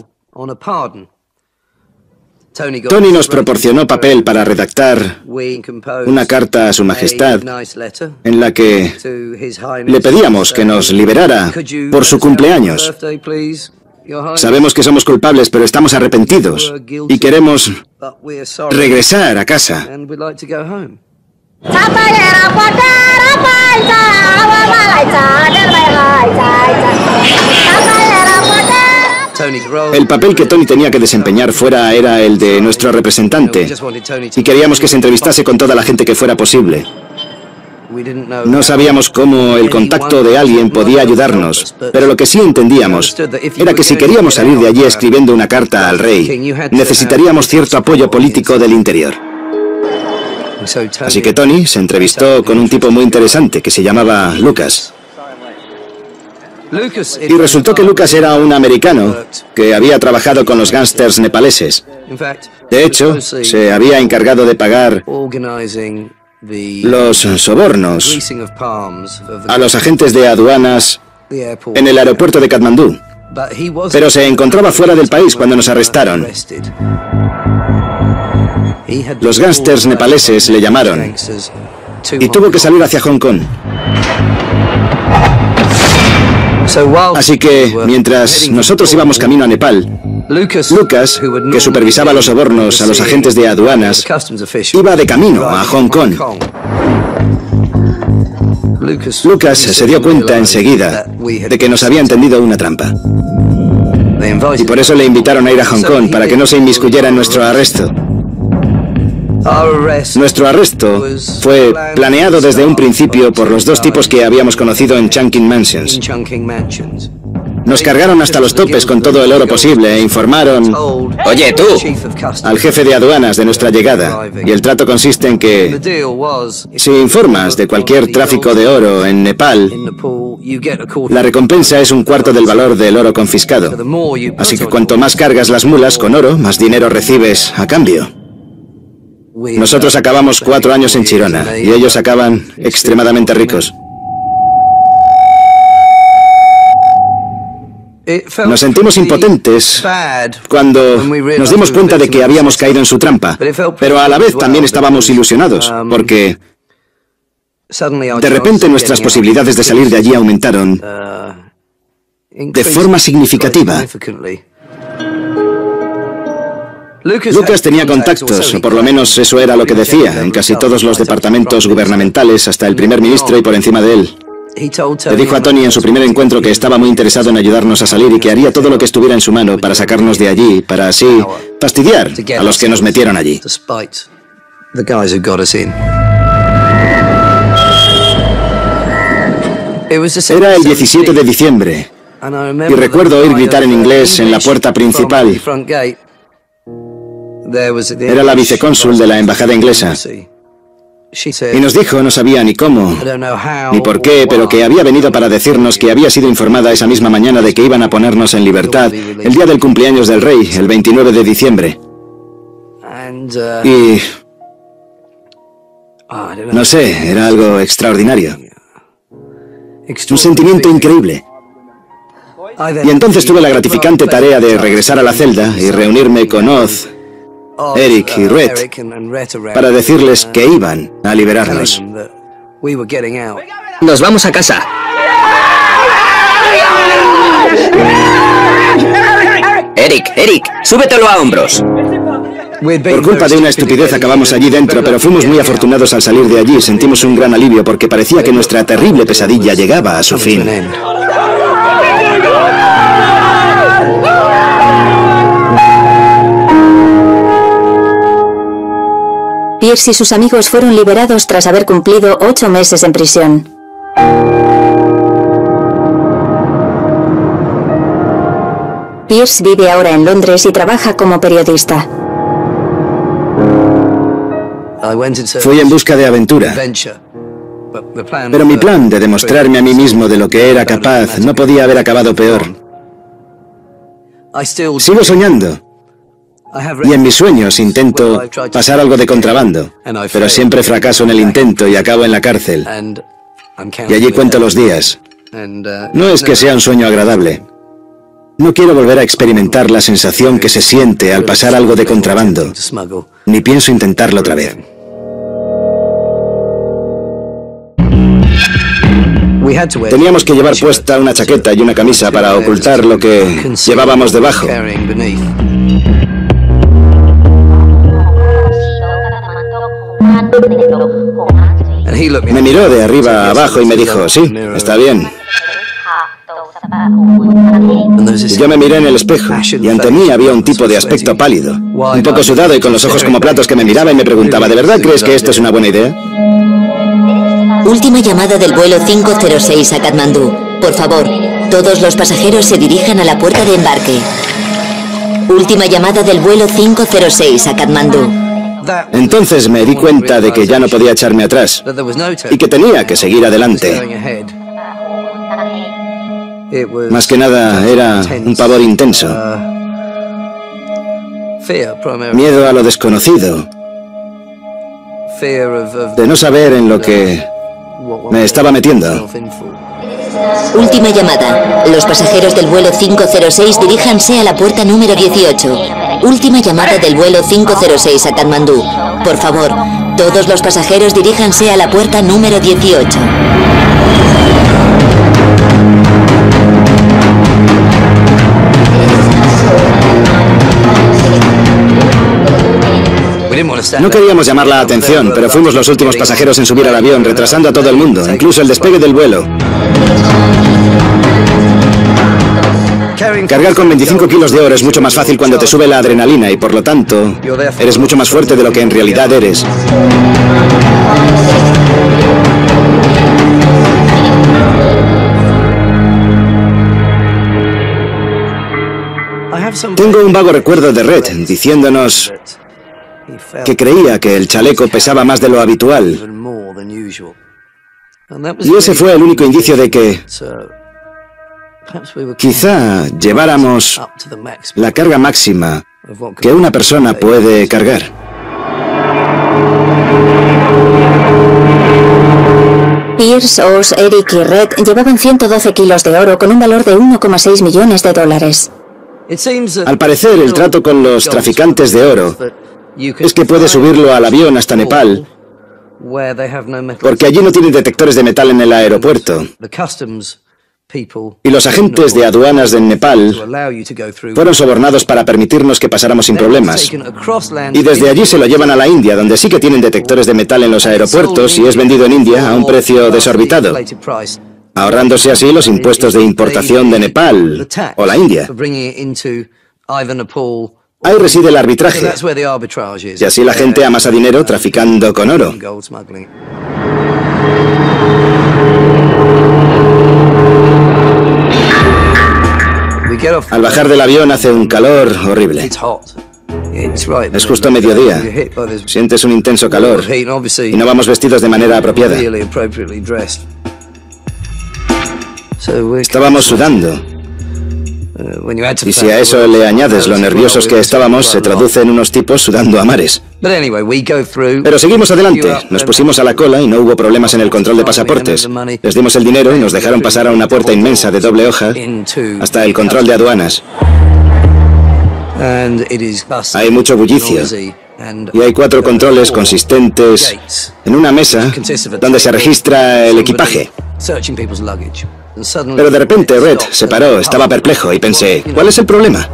Tony nos proporcionó papel para redactar una carta a su majestad en la que le pedíamos que nos liberara por su cumpleaños. Sabemos que somos culpables, pero estamos arrepentidos y queremos regresar a casa. El papel que Tony tenía que desempeñar fuera era el de nuestro representante y queríamos que se entrevistase con toda la gente que fuera posible. No sabíamos cómo el contacto de alguien podía ayudarnos, pero lo que sí entendíamos era que si queríamos salir de allí escribiendo una carta al rey, necesitaríamos cierto apoyo político del interior. Así que Tony se entrevistó con un tipo muy interesante que se llamaba Lucas. Y resultó que Lucas era un americano que había trabajado con los gángsters nepaleses. De hecho, se había encargado de pagar los sobornos a los agentes de aduanas en el aeropuerto de Katmandú, pero se encontraba fuera del país cuando nos arrestaron. Los gángsters nepaleses le llamaron y tuvo que salir hacia Hong Kong. Así que, mientras nosotros íbamos camino a Nepal, Lucas, que supervisaba los sobornos a los agentes de aduanas, iba de camino a Hong Kong. Lucas se dio cuenta enseguida de que nos habían tendido una trampa. Y por eso le invitaron a ir a Hong Kong para que no se inmiscuyera en nuestro arresto. Nuestro arresto fue planeado desde un principio por los 2 tipos que habíamos conocido en Chungking Mansions. Nos cargaron hasta los topes con todo el oro posible e informaron... Oye, tú. Al jefe de aduanas de nuestra llegada. Y el trato consiste en que si informas de cualquier tráfico de oro en Nepal, la recompensa es 1/4 del valor del oro confiscado. Así que cuanto más cargas las mulas con oro, más dinero recibes a cambio. Nosotros acabamos 4 años en Chirona y ellos acaban extremadamente ricos. Nos sentimos impotentes cuando nos dimos cuenta de que habíamos caído en su trampa, pero a la vez también estábamos ilusionados, porque de repente nuestras posibilidades de salir de allí aumentaron de forma significativa. Lucas tenía contactos, o por lo menos eso era lo que decía, en casi todos los departamentos gubernamentales, hasta el primer ministro y por encima de él. Le dijo a Tony en su primer encuentro que estaba muy interesado en ayudarnos a salir y que haría todo lo que estuviera en su mano para sacarnos de allí, para así fastidiar a los que nos metieron allí. Era el 17 de diciembre y recuerdo oír gritar en inglés en la puerta principal. Era la vicecónsul de la embajada inglesa. Y nos dijo, no sabía ni cómo, ni por qué, pero que había venido para decirnos que había sido informada esa misma mañana de que iban a ponernos en libertad el día del cumpleaños del rey, el 29 de diciembre. Y... no sé, era algo extraordinario. Un sentimiento increíble. Y entonces tuve la gratificante tarea de regresar a la celda y reunirme con Oz, Eric y Rhett para decirles que iban a liberarnos. Nos vamos a casa. Eric, súbetelo a hombros. Por culpa de una estupidez acabamos allí dentro, pero fuimos muy afortunados al salir de allí. Sentimos un gran alivio porque parecía que nuestra terrible pesadilla llegaba a su fin. Pierce y sus amigos fueron liberados tras haber cumplido 8 meses en prisión. Pierce vive ahora en Londres y trabaja como periodista. Fui en busca de aventura. Pero mi plan de demostrarme a mí mismo de lo que era capaz no podía haber acabado peor. Sigo soñando. Y en mis sueños intento pasar algo de contrabando, pero siempre fracaso en el intento y acabo en la cárcel. Y allí cuento los días. No es que sea un sueño agradable. No quiero volver a experimentar la sensación que se siente al pasar algo de contrabando, ni pienso intentarlo otra vez. Teníamos que llevar puesta una chaqueta y una camisa para ocultar lo que llevábamos debajo. Me miró de arriba a abajo y me dijo, sí, está bien. Y yo me miré en el espejo y ante mí había un tipo de aspecto pálido, un poco sudado y con los ojos como platos que me miraba y me preguntaba, ¿de verdad crees que esto es una buena idea? Última llamada del vuelo 506 a Katmandú. Por favor, todos los pasajeros se dirijan a la puerta de embarque. Última llamada del vuelo 506 a Katmandú. Entonces me di cuenta de que ya no podía echarme atrás y que tenía que seguir adelante. Más que nada era un pavor intenso. Miedo a lo desconocido. De no saber en lo que me estaba metiendo. Última llamada. Los pasajeros del vuelo 506 diríjanse a la puerta número 18. Última llamada del vuelo 506 a Katmandú. Por favor, todos los pasajeros diríjanse a la puerta número 18. No queríamos llamar la atención, pero fuimos los últimos pasajeros en subir al avión, retrasando a todo el mundo, incluso el despegue del vuelo. Cargar con 25 kilos de oro es mucho más fácil cuando te sube la adrenalina y por lo tanto eres mucho más fuerte de lo que en realidad eres. Tengo un vago recuerdo de Rhett diciéndonos que creía que el chaleco pesaba más de lo habitual. Y ese fue el único indicio de que quizá lleváramos la carga máxima que una persona puede cargar. Pierce, Oz, Eric y Rhett llevaban 112 kilos de oro con un valor de 1,6 millones de dólares. Al parecer, el trato con los traficantes de oro es que puedes subirlo al avión hasta Nepal, porque allí no tienen detectores de metal en el aeropuerto. Y los agentes de aduanas de Nepal fueron sobornados para permitirnos que pasáramos sin problemas. Y desde allí se lo llevan a la India, donde sí que tienen detectores de metal en los aeropuertos y es vendido en India a un precio desorbitado. ahorrándose así los impuestos de importación de Nepal o la India. Ahí reside el arbitraje, y así la gente amasa dinero traficando con oro. Al bajar del avión hace un calor horrible. Es justo mediodía. Sientes un intenso calor y no vamos vestidos de manera apropiada. Estábamos sudando. Y si a eso le añades lo nerviosos que estábamos, se traduce en unos tipos sudando a mares. Pero seguimos adelante. Nos pusimos a la cola y no hubo problemas en el control de pasaportes. Les dimos el dinero y nos dejaron pasar a una puerta inmensa de doble hoja hasta el control de aduanas. Hay mucho bullicio. Y hay 4 controles consistentes en una mesa donde se registra el equipaje. Pero de repente Red se paró, estaba perplejo y pensé, ¿cuál es el problema?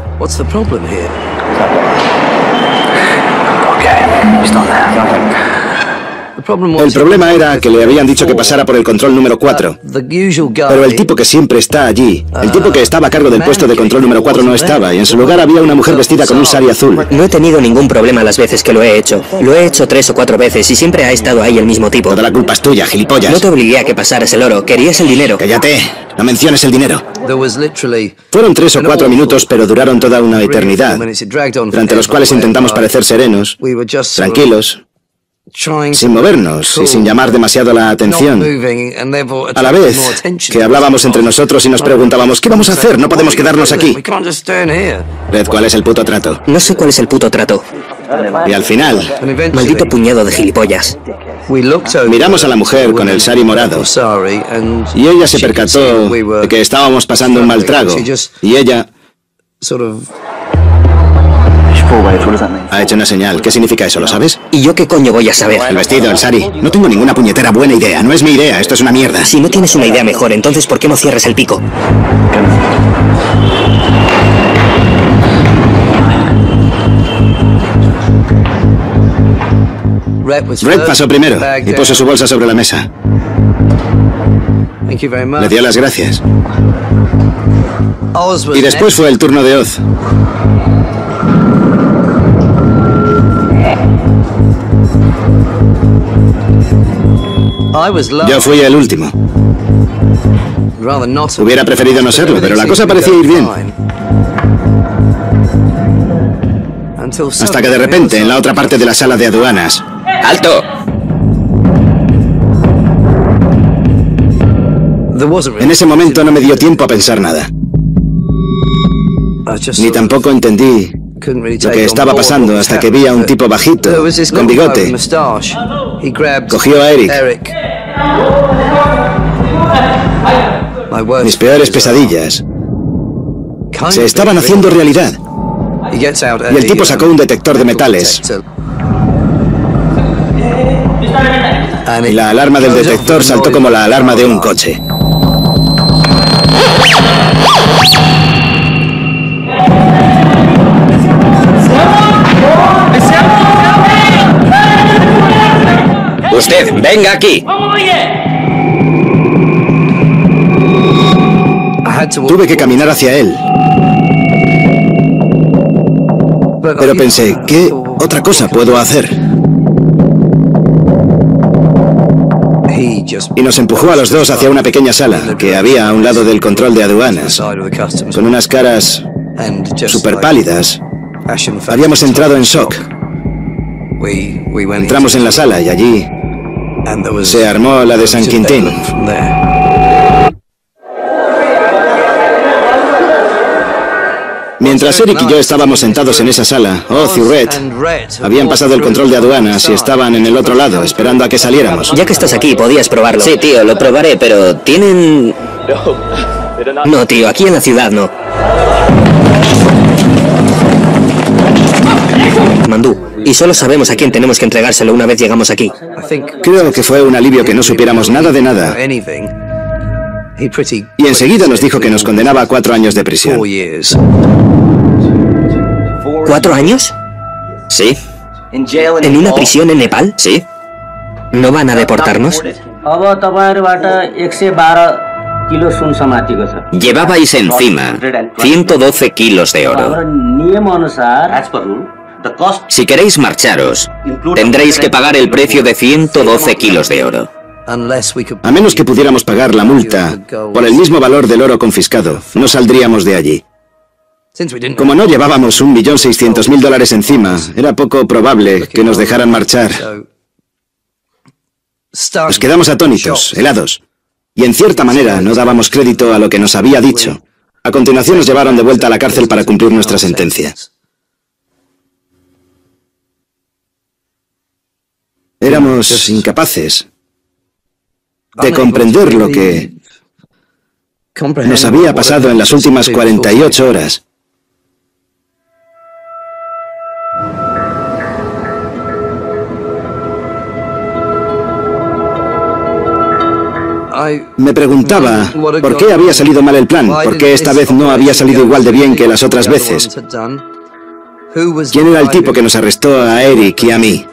El problema era que le habían dicho que pasara por el control número 4. Pero el tipo que siempre está allí, el tipo que estaba a cargo del puesto de control número 4 no estaba, y en su lugar había una mujer vestida con un sari azul. No he tenido ningún problema las veces que lo he hecho. Lo he hecho 3 o 4 veces y siempre ha estado ahí el mismo tipo. Toda la culpa es tuya, gilipollas. No te obligué a que pasaras el oro, querías el dinero. Cállate, no menciones el dinero. Fueron 3 o 4 minutos, pero duraron toda una eternidad, durante los cuales intentamos parecer serenos, tranquilos, sin movernos y sin llamar demasiado la atención. A la vez que hablábamos entre nosotros y nos preguntábamos, ¿qué vamos a hacer? No podemos quedarnos aquí. Red, ¿cuál es el puto trato? No sé cuál es el puto trato. Y al final... Maldito puñado de gilipollas. Miramos a la mujer con el sari morado y ella se percató de que estábamos pasando un mal trago y ella... ha hecho una señal. ¿Qué significa eso? ¿Lo sabes? ¿Y yo qué coño voy a saber? El vestido, el sari. No tengo ninguna puñetera buena idea. No es mi idea. Esto es una mierda. Si no tienes una idea mejor, entonces ¿por qué no cierres el pico? Red pasó primero y puso su bolsa sobre la mesa. Le dio las gracias. Y después fue el turno de Oz. Yo fui el último. Hubiera preferido no serlo, pero la cosa parecía ir bien. Hasta que de repente, en la otra parte de la sala de aduanas... ¡Alto! En ese momento no me dio tiempo a pensar nada. Ni tampoco entendí lo que estaba pasando hasta que vi a un tipo bajito, con bigote. Cogió a Eric. Mis peores pesadillas se estaban haciendo realidad. Y el tipo sacó un detector de metales. Y la alarma del detector saltó como la alarma de un coche. Usted, venga aquí. Tuve que caminar hacia él. Pero pensé, ¿qué otra cosa puedo hacer? Y nos empujó a los dos hacia una pequeña sala que había a un lado del control de aduanas, con unas caras súper pálidas. Habíamos entrado en shock. Entramos en la sala y allí se armó la de San Quintín. Mientras Eric y yo estábamos sentados en esa sala, Oz y Red habían pasado el control de aduanas y estaban en el otro lado, esperando a que saliéramos. Ya que estás aquí, podías probarlo. Sí, tío, lo probaré, pero tienen... No, tío, aquí en la ciudad no. Mandú, y solo sabemos a quién tenemos que entregárselo una vez llegamos aquí. Creo que fue un alivio que no supiéramos nada de nada. Y enseguida nos dijo que nos condenaba a 4 años de prisión. ¿4 años? Sí. ¿En una prisión en Nepal? Sí. ¿No van a deportarnos? Llevabais encima 112 kilos de oro. Si queréis marcharos, tendréis que pagar el precio de 112 kilos de oro. A menos que pudiéramos pagar la multa por el mismo valor del oro confiscado, no saldríamos de allí. Como no llevábamos $1.600.000 encima, era poco probable que nos dejaran marchar. Nos quedamos atónitos, helados, y en cierta manera no dábamos crédito a lo que nos había dicho. A continuación nos llevaron de vuelta a la cárcel para cumplir nuestra sentencia. Éramos incapaces de comprender lo que nos había pasado en las últimas 48 horas. Me preguntaba por qué había salido mal el plan, por qué esta vez no había salido igual de bien que las otras veces. ¿Quién era el tipo que nos arrestó a Eric y a mí?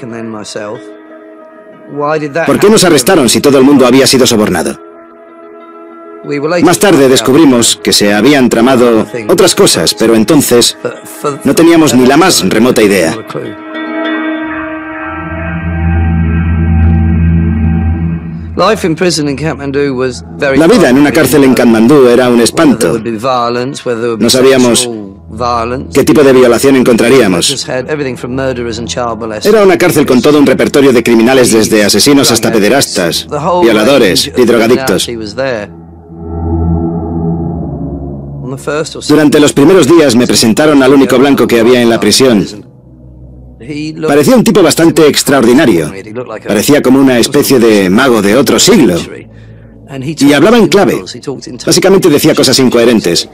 ¿Por qué nos arrestaron si todo el mundo había sido sobornado? Más tarde descubrimos que se habían tramado otras cosas, pero entonces no teníamos ni la más remota idea. La vida en una cárcel en Katmandú era un espanto. No sabíamos qué tipo de violación encontraríamos. Era una cárcel con todo un repertorio de criminales, desde asesinos hasta pederastas, violadores y drogadictos. Durante los primeros días me presentaron al único blanco que había en la prisión. Parecía un tipo bastante extraordinario. Parecía como una especie de mago de otro siglo. Y hablaba en clave. Básicamente decía cosas incoherentes.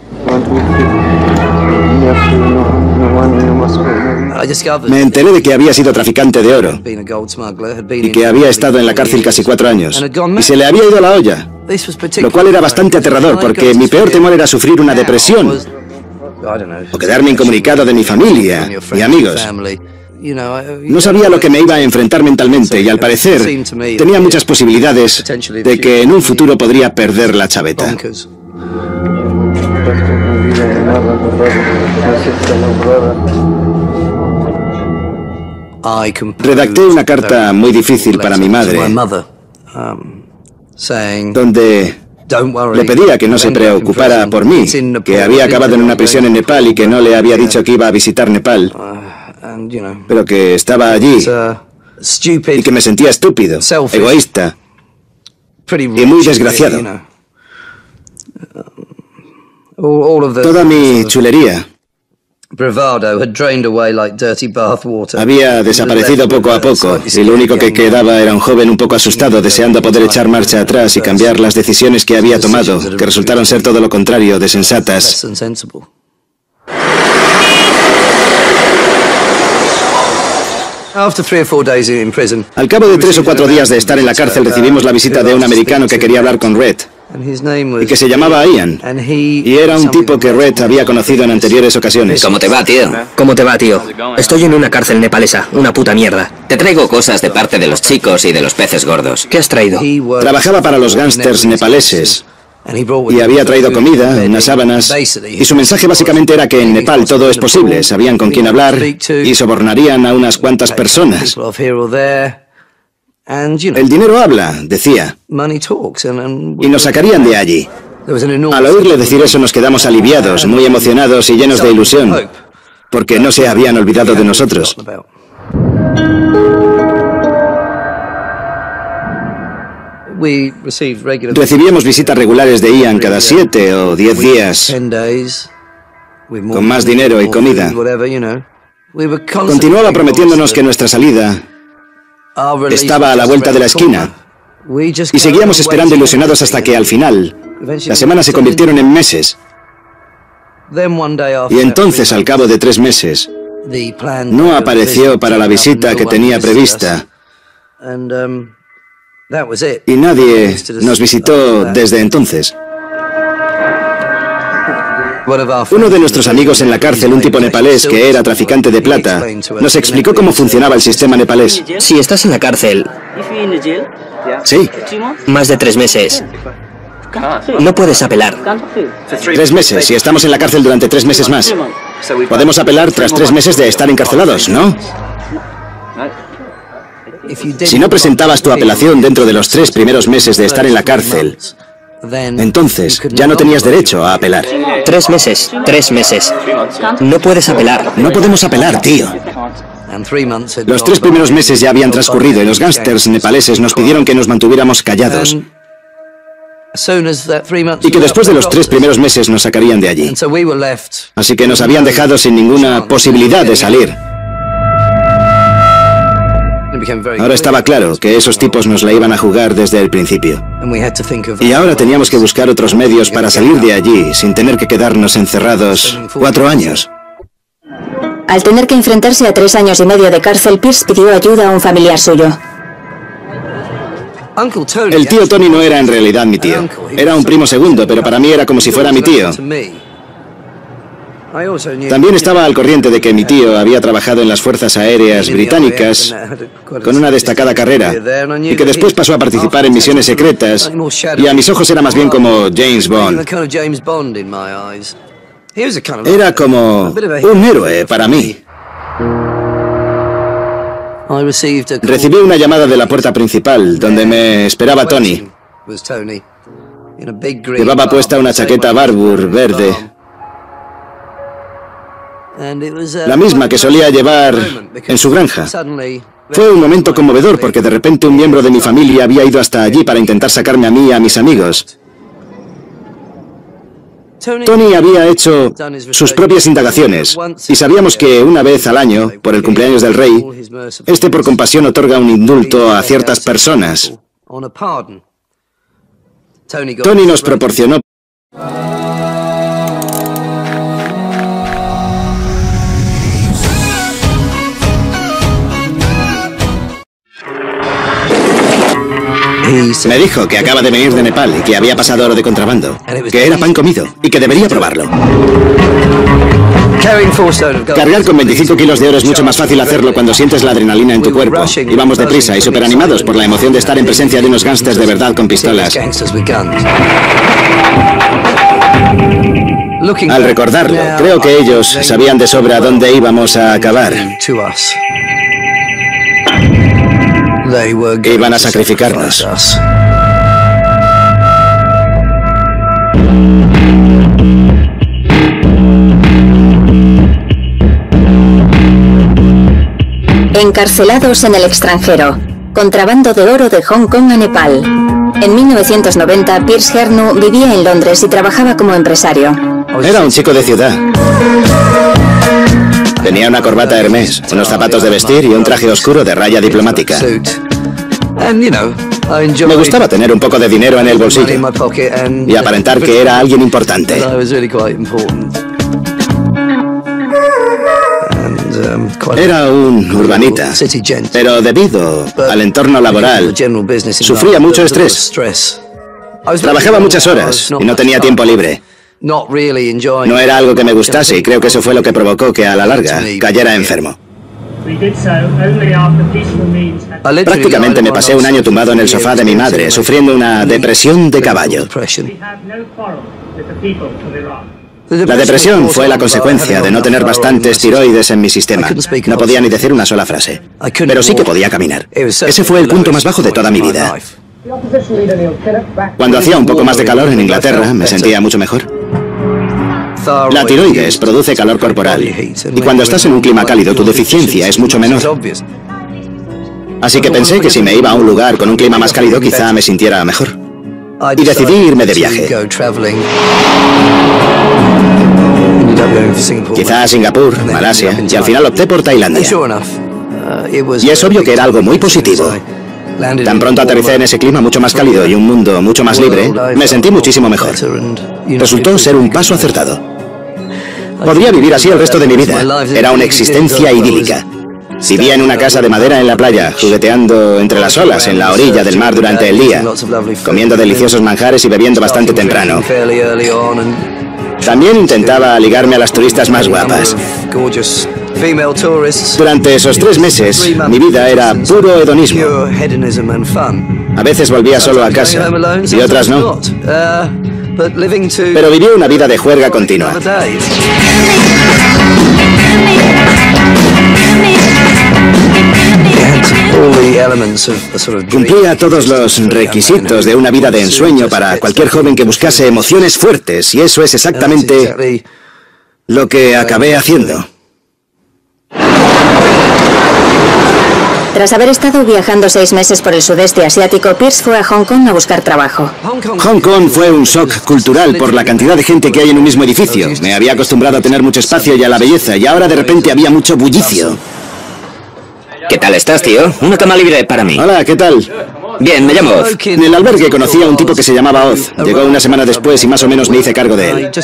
Me enteré de que había sido traficante de oro y que había estado en la cárcel casi 4 años y se le había ido la olla, lo cual era bastante aterrador porque mi peor temor era sufrir una depresión o quedarme incomunicado de mi familia y amigos. No sabía lo que me iba a enfrentar mentalmente y al parecer tenía muchas posibilidades de que en un futuro podría perder la chaveta. Redacté una carta muy difícil para mi madre, donde le pedía que no se preocupara por mí, que había acabado en una prisión en Nepal y que no le había dicho que iba a visitar Nepal, pero que estaba allí y que me sentía estúpido, egoísta y muy desgraciado. Toda mi chulería había desaparecido poco a poco y lo único que quedaba era un joven un poco asustado, deseando poder echar marcha atrás y cambiar las decisiones que había tomado, que resultaron ser todo lo contrario de sensatas. Al cabo de 3 o 4 días de estar en la cárcel recibimos la visita de un americano que quería hablar con Red y que se llamaba Ian, y era un tipo que Red había conocido en anteriores ocasiones. ¿Cómo te va, tío? ¿Cómo te va, tío? Estoy en una cárcel nepalesa, una puta mierda. Te traigo cosas de parte de los chicos y de los peces gordos. ¿Qué has traído? Trabajaba para los gángsters nepaleses y había traído comida, unas sábanas, y su mensaje básicamente era que en Nepal todo es posible, sabían con quién hablar y sobornarían a unas cuantas personas. El dinero habla, decía, y nos sacarían de allí. Al oírle decir eso nos quedamos aliviados, muy emocionados y llenos de ilusión, porque no se habían olvidado de nosotros. Recibíamos visitas regulares de Ian cada 7 o 10 días, con más dinero y comida. Continuaba prometiéndonos que nuestra salida estaba a la vuelta de la esquina, y seguíamos esperando ilusionados hasta que al final las semanas se convirtieron en meses. Y entonces, al cabo de 3 meses, no apareció para la visita que tenía prevista. Y nadie nos visitó desde entonces. Uno de nuestros amigos en la cárcel, un tipo nepalés que era traficante de plata, nos explicó cómo funcionaba el sistema nepalés. Si estás en la cárcel... Sí. Más de 3 meses. No puedes apelar. 3 meses, y estamos en la cárcel durante 3 meses más. Podemos apelar tras 3 meses de estar encarcelados, ¿no? Si no presentabas tu apelación dentro de los 3 primeros meses de estar en la cárcel, entonces ya no tenías derecho a apelar. 3 meses, 3 meses. No puedes apelar. No podemos apelar, tío. Los 3 primeros meses ya habían transcurrido y los gángsters nepaleses nos pidieron que nos mantuviéramos callados. Y que después de los 3 primeros meses nos sacarían de allí. Así que nos habían dejado sin ninguna posibilidad de salir. Ahora estaba claro que esos tipos nos la iban a jugar desde el principio. Y ahora teníamos que buscar otros medios para salir de allí sin tener que quedarnos encerrados 4 años. Al tener que enfrentarse a 3 años y medio de cárcel, Pierce pidió ayuda a un familiar suyo. El tío Tony no era en realidad mi tío. Era un primo segundo, pero para mí era como si fuera mi tío. También estaba al corriente de que mi tío había trabajado en las fuerzas aéreas británicas con una destacada carrera y que después pasó a participar en misiones secretas, y a mis ojos era más bien como James Bond. Era como un héroe para mí. Recibí una llamada de la puerta principal, donde me esperaba Tony. Llevaba puesta una chaqueta Barbour verde, la misma que solía llevar en su granja. Fue un momento conmovedor porque de repente un miembro de mi familia había ido hasta allí para intentar sacarme a mí y a mis amigos. Tony había hecho sus propias indagaciones y sabíamos que una vez al año, por el cumpleaños del rey, este por compasión otorga un indulto a ciertas personas. Tony nos proporcionó Me dijo que acaba de venir de Nepal y que había pasado oro de contrabando, que era pan comido y que debería probarlo. Cargar con 25 kilos de oro es mucho más fácil hacerlo cuando sientes la adrenalina en tu cuerpo. Íbamos deprisa y superanimados por la emoción de estar en presencia de unos gángsters de verdad con pistolas. Al recordarlo, creo que ellos sabían de sobra dónde íbamos a acabar. Iban a sacrificarnos. Encarcelados en el extranjero. Contrabando de oro de Hong Kong a Nepal. En 1990, Pierce Hernu vivía en Londres y trabajaba como empresario. Era un chico de ciudad. Tenía una corbata Hermès, unos zapatos de vestir y un traje oscuro de raya diplomática. Me gustaba tener un poco de dinero en el bolsillo y aparentar que era alguien importante. Era un urbanita, pero debido al entorno laboral, sufría mucho estrés. Trabajaba muchas horas y no tenía tiempo libre. No era algo que me gustase y creo que eso fue lo que provocó que a la larga cayera enfermo. Prácticamente me pasé un año tumbado en el sofá de mi madre, sufriendo una depresión de caballo. La depresión fue la consecuencia de no tener bastantes tiroides en mi sistema. No podía ni decir una sola frase, pero sí que podía caminar. Ese fue el punto más bajo de toda mi vida. Cuando hacía un poco más de calor en Inglaterra, me sentía mucho mejor. La tiroides produce calor corporal, y cuando estás en un clima cálido, tu deficiencia es mucho menor. Así que pensé que si me iba a un lugar con un clima más cálido, quizá me sintiera mejor. Y decidí irme de viaje. Quizá a Singapur, Malasia, y al final opté por Tailandia. Y es obvio que era algo muy positivo. Tan pronto aterricé en ese clima mucho más cálido y un mundo mucho más libre, me sentí muchísimo mejor. Resultó ser un paso acertado. Podría vivir así el resto de mi vida. Era una existencia idílica. Vivía en una casa de madera en la playa, jugueteando entre las olas en la orilla del mar durante el día, comiendo deliciosos manjares y bebiendo bastante temprano. También intentaba ligarme a las turistas más guapas. Durante esos 3 meses, mi vida era puro hedonismo. A veces volvía solo a casa, y otras no. Pero vivió una vida de juerga continua. Cumplía todos los requisitos de una vida de ensueño para cualquier joven que buscase emociones fuertes, y eso es exactamente lo que acabé haciendo. Tras haber estado viajando 6 meses por el sudeste asiático, Pierce fue a Hong Kong a buscar trabajo. Hong Kong fue un shock cultural por la cantidad de gente que hay en un mismo edificio. Me había acostumbrado a tener mucho espacio y a la belleza, y ahora de repente había mucho bullicio. ¿Qué tal estás, tío? Una cama libre para mí. Hola, ¿qué tal? Bien, me llamo Oz. En el albergue conocí a un tipo que se llamaba Oz. Llegó una semana después y más o menos me hice cargo de él.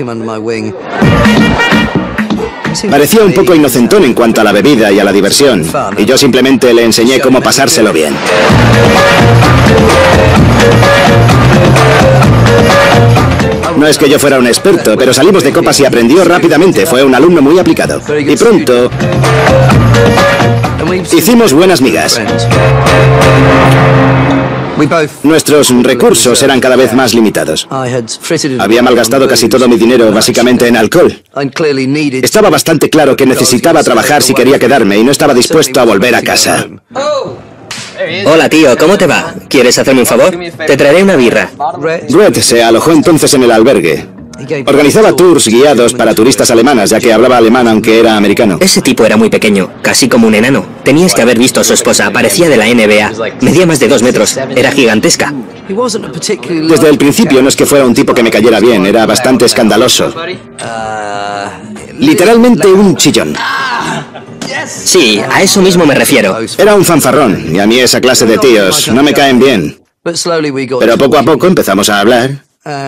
Parecía un poco inocentón en cuanto a la bebida y a la diversión, y yo simplemente le enseñé cómo pasárselo bien. No es que yo fuera un experto, pero salimos de copas y aprendió rápidamente. Fue un alumno muy aplicado. Y pronto hicimos buenas migas. Nuestros recursos eran cada vez más limitados. Había malgastado casi todo mi dinero básicamente en alcohol. Estaba bastante claro que necesitaba trabajar si quería quedarme y no estaba dispuesto a volver a casa. Hola, tío, ¿cómo te va? ¿Quieres hacerme un favor? Te traeré una birra. Brett se alojó entonces en el albergue. Organizaba tours guiados para turistas alemanas, ya que hablaba alemán aunque era americano. Ese tipo era muy pequeño, casi como un enano. Tenías que haber visto a su esposa, parecía de la NBA. Medía más de 2 metros, era gigantesca. Desde el principio no es que fuera un tipo que me cayera bien, era bastante escandaloso. Literalmente un chillón. Sí, a eso mismo me refiero. Era un fanfarrón, y a mí esa clase de tíos no me caen bien. Pero poco a poco empezamos a hablar.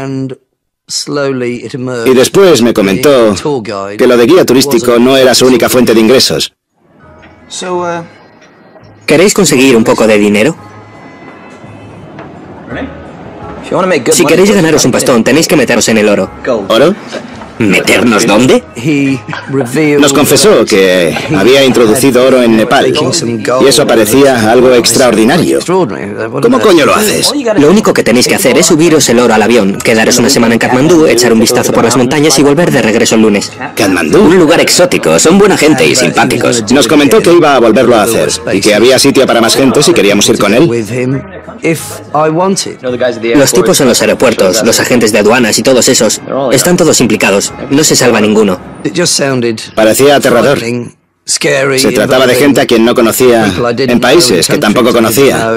Y después me comentó que lo de guía turístico no era su única fuente de ingresos. ¿Queréis conseguir un poco de dinero? Si queréis ganaros un pastón, tenéis que meteros en el oro. ¿Oro? ¿Meternos dónde? Nos confesó que había introducido oro en Nepal, y eso parecía algo extraordinario. ¿Cómo coño lo haces? Lo único que tenéis que hacer es subiros el oro al avión, quedaros una semana en Katmandú, echar un vistazo por las montañas y volver de regreso el lunes. ¿Katmandú? Un lugar exótico, son buena gente y simpáticos. Nos comentó que iba a volverlo a hacer, y que había sitio para más gente si queríamos ir con él. Los tipos en los aeropuertos, los agentes de aduanas y todos esos, están todos implicados. No se salva ninguno. Parecía aterrador. Se trataba de gente a quien no conocía, en países que tampoco conocía.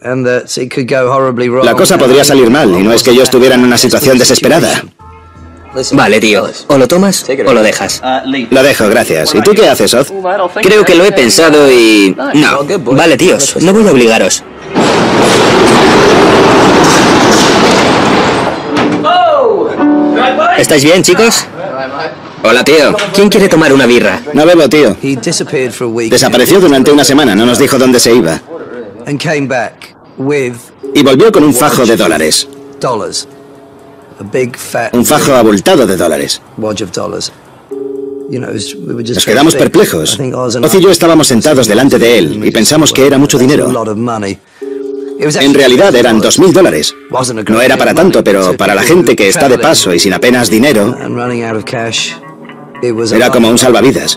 La cosa podría salir mal, y no es que yo estuviera en una situación desesperada. Vale, tío. O lo tomas o lo dejas. Lo dejo, gracias. ¿Y tú qué haces, Oz? Creo que lo he pensado y... no. Vale, tíos, no voy a obligaros. ¿Estáis bien, chicos? Hola, tío. ¿Quién quiere tomar una birra? No bebo, tío. Desapareció durante una semana, no nos dijo dónde se iba. Y volvió con un fajo de dólares. Un fajo abultado de dólares. Nos quedamos perplejos. Oz y yo estábamos sentados delante de él y pensamos que era mucho dinero. En realidad eran $2.000. No era para tanto, pero para la gente que está de paso y sin apenas dinero, era como un salvavidas.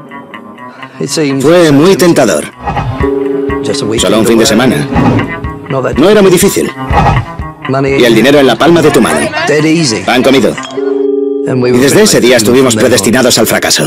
Fue muy tentador. Solo un fin de semana. No era muy difícil. Y el dinero en la palma de tu mano. Pan comido. Y desde ese día estuvimos predestinados al fracaso.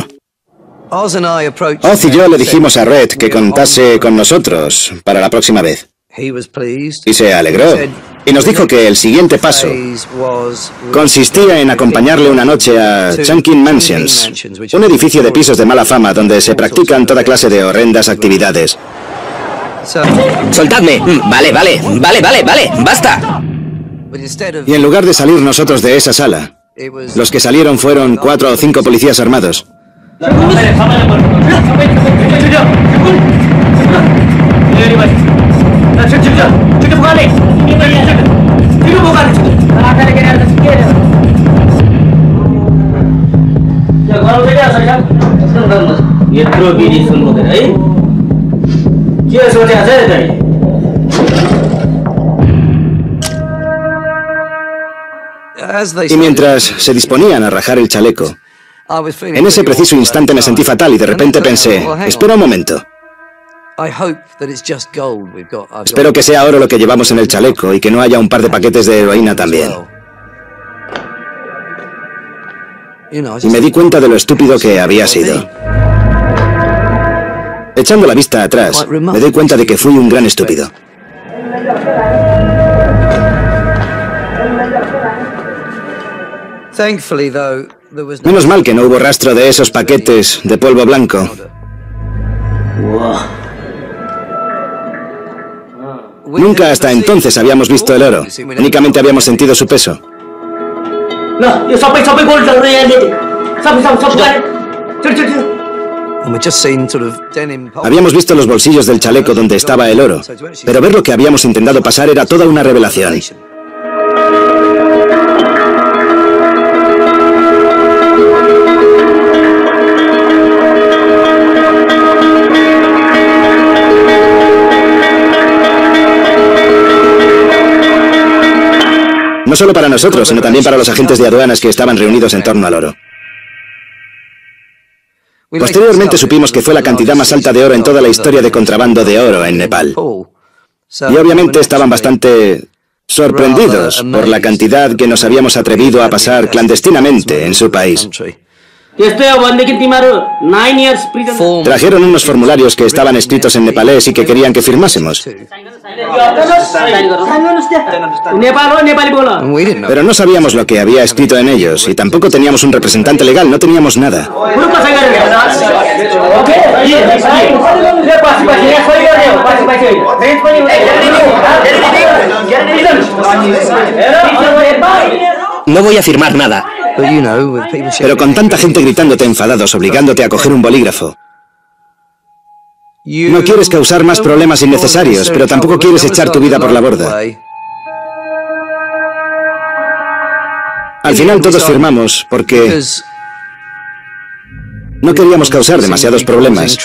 Oz y yo le dijimos a Red que contase con nosotros para la próxima vez. Y se alegró. Y nos dijo que el siguiente paso consistía en acompañarle una noche a Chungking Mansions, un edificio de pisos de mala fama donde se practican toda clase de horrendas actividades. ¡Soltadme! Vale, basta. Y en lugar de salir nosotros de esa sala, los que salieron fueron 4 o 5 policías armados. Y mientras se disponían a rajar el chaleco, en ese preciso instante me sentí fatal y de repente pensé, espera un momento. Espero que sea oro lo que llevamos en el chaleco y que no haya un par de paquetes de heroína también. Y me di cuenta de lo estúpido que había sido. Echando la vista atrás, me doy cuenta de que fui un gran estúpido. Menos mal que no hubo rastro de esos paquetes de polvo blanco. Nunca hasta entonces habíamos visto el oro, únicamente habíamos sentido su peso. Habíamos visto los bolsillos del chaleco donde estaba el oro, pero ver lo que habíamos intentado pasar era toda una revelación. No solo para nosotros, sino también para los agentes de aduanas que estaban reunidos en torno al oro. Posteriormente supimos que fue la cantidad más alta de oro en toda la historia de contrabando de oro en Nepal. Y obviamente estaban bastante sorprendidos por la cantidad que nos habíamos atrevido a pasar clandestinamente en su país. Trajeron unos formularios que estaban escritos en nepalés y que querían que firmásemos. Pero no sabíamos lo que había escrito en ellos y tampoco teníamos un representante legal, no teníamos nada. No voy a firmar nada. Pero con tanta gente gritándote enfadados, obligándote a coger un bolígrafo. No quieres causar más problemas innecesarios, pero tampoco quieres echar tu vida por la borda. Al final todos firmamos porque no queríamos causar demasiados problemas.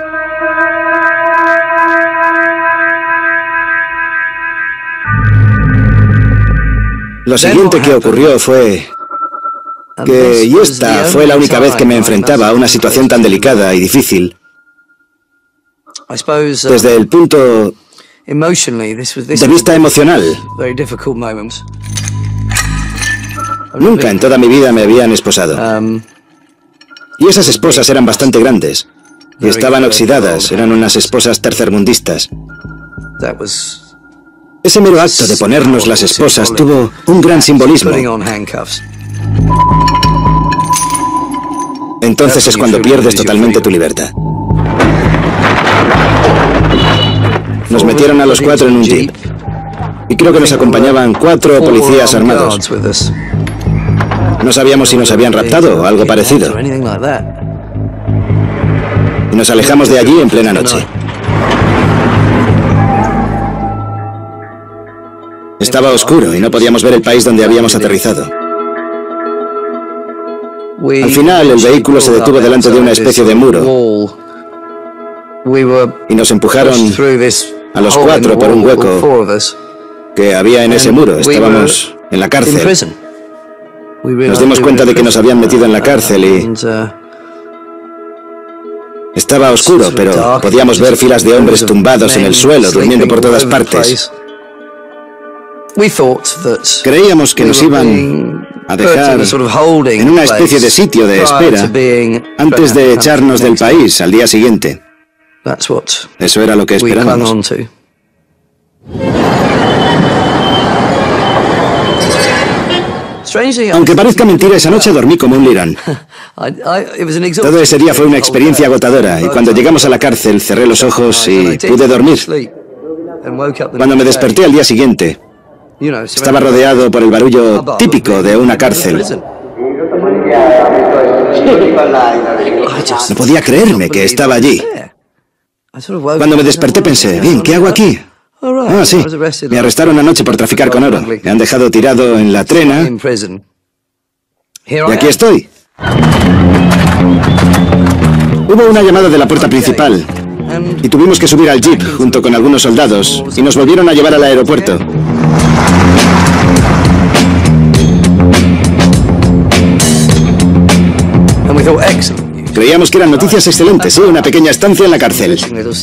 Lo siguiente que ocurrió fue que, y esta fue la única vez que me enfrentaba a una situación tan delicada y difícil, desde el punto de vista emocional. Nunca en toda mi vida me habían esposado. Y esas esposas eran bastante grandes. Y estaban oxidadas, eran unas esposas tercermundistas. Ese mero acto de ponernos las esposas tuvo un gran simbolismo. Entonces es cuando pierdes totalmente tu libertad. Nos metieron a los 4 en un jeep. Y creo que nos acompañaban 4 policías armados. No sabíamos si nos habían raptado o algo parecido. Y nos alejamos de allí en plena noche. Estaba oscuro y no podíamos ver el país donde habíamos aterrizado. Al final, el vehículo se detuvo delante de una especie de muro. Y nos empujaron a los 4 por un hueco que había en ese muro. Estábamos en la cárcel. Nos dimos cuenta de que nos habían metido en la cárcel y estaba oscuro, pero podíamos ver filas de hombres tumbados en el suelo, durmiendo por todas partes. Creíamos que nos iban a dejar en una especie de sitio de espera antes de echarnos del país al día siguiente. Eso era lo que esperábamos. Aunque parezca mentira, esa noche dormí como un lirón. Todo ese día fue una experiencia agotadora y cuando llegamos a la cárcel cerré los ojos y pude dormir. Cuando me desperté al día siguiente, estaba rodeado por el barullo típico de una cárcel. No podía creerme que estaba allí. Cuando me desperté pensé, bien, ¿qué hago aquí? Ah, sí, me arrestaron anoche por traficar con oro. Me han dejado tirado en la trena. Y aquí estoy. Hubo una llamada de la puerta principal y tuvimos que subir al jeep junto con algunos soldados y nos volvieron a llevar al aeropuerto. Creíamos que eran noticias excelentes, ¿sí? Una pequeña estancia en la cárcel.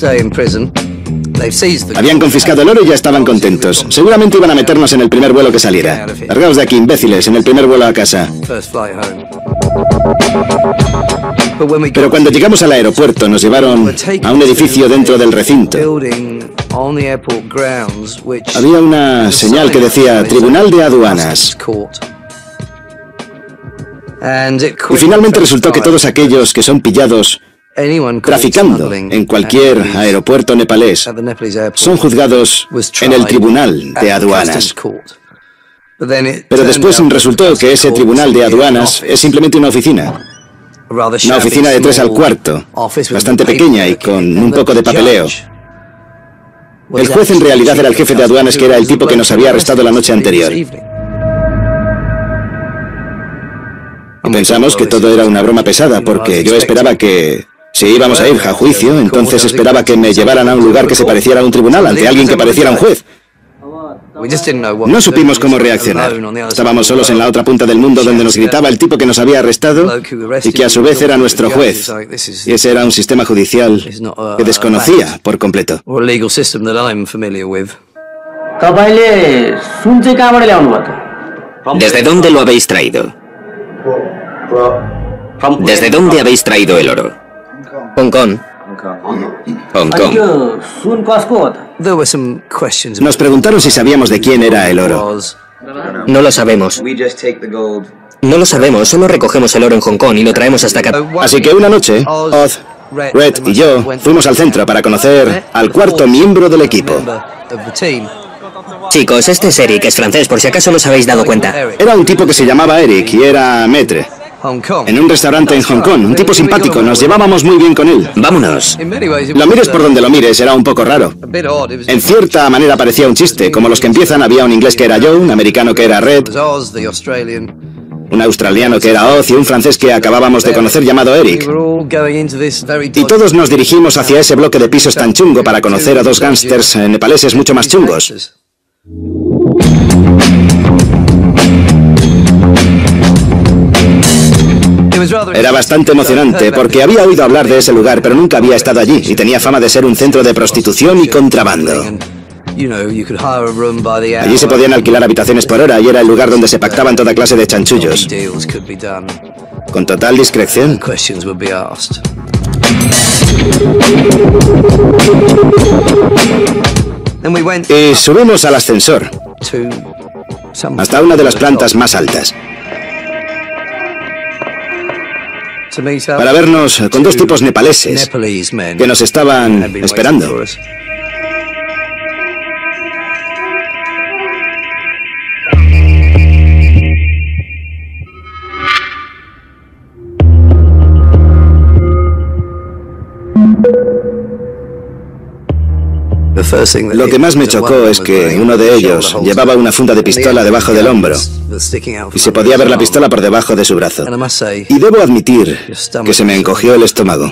Habían confiscado el oro y ya estaban contentos. Seguramente iban a meternos en el primer vuelo que saliera. Largaos de aquí, imbéciles, en el primer vuelo a casa. Pero cuando llegamos al aeropuerto nos llevaron a un edificio dentro del recinto. Había una señal que decía Tribunal de Aduanas. Y finalmente resultó que todos aquellos que son pillados traficando en cualquier aeropuerto nepalés son juzgados en el Tribunal de Aduanas. Pero después resultó que ese Tribunal de Aduanas es simplemente una oficina. Una oficina de 3 al cuarto, bastante pequeña y con un poco de papeleo. El juez en realidad era el jefe de aduanas, que era el tipo que nos había arrestado la noche anterior. Y pensamos que todo era una broma pesada, porque yo esperaba que, si íbamos a ir a juicio, entonces esperaba que me llevaran a un lugar que se pareciera a un tribunal, ante alguien que pareciera un juez. No supimos cómo reaccionar. Estábamos solos en la otra punta del mundo, donde nos gritaba el tipo que nos había arrestado y que a su vez era nuestro juez. Y ese era un sistema judicial que desconocía por completo. ¿Desde dónde lo habéis traído? ¿Desde dónde habéis traído el oro? Hong Kong. Hong Kong. Nos preguntaron si sabíamos de quién era el oro. No lo sabemos. No lo sabemos, solo recogemos el oro en Hong Kong y lo traemos hasta acá. Así que una noche, Oz, Red y yo fuimos al centro para conocer al cuarto miembro del equipo. Chicos, este es Eric, es francés, por si acaso no os habéis dado cuenta. Era un tipo que se llamaba Eric y era maître. En un restaurante en Hong Kong, un tipo simpático, nos llevábamos muy bien con él. Vámonos. Lo mires por donde lo mires, era un poco raro. En cierta manera parecía un chiste, como los que empiezan. Había un inglés que era Joe, un americano que era Red, un australiano que era Oz y un francés que acabábamos de conocer llamado Eric. Y todos nos dirigimos hacia ese bloque de pisos tan chungo para conocer a 2 gángsters nepaleses mucho más chungos. Era bastante emocionante porque había oído hablar de ese lugar, pero nunca había estado allí y tenía fama de ser un centro de prostitución y contrabando. Allí se podían alquilar habitaciones por hora y era el lugar donde se pactaban toda clase de chanchullos. Con total discreción. Y subimos al ascensor hasta una de las plantas más altas para vernos con 2 tipos nepaleses que nos estaban esperando. Lo que más me chocó es que uno de ellos llevaba una funda de pistola debajo del hombro y se podía ver la pistola por debajo de su brazo. Y debo admitir que se me encogió el estómago.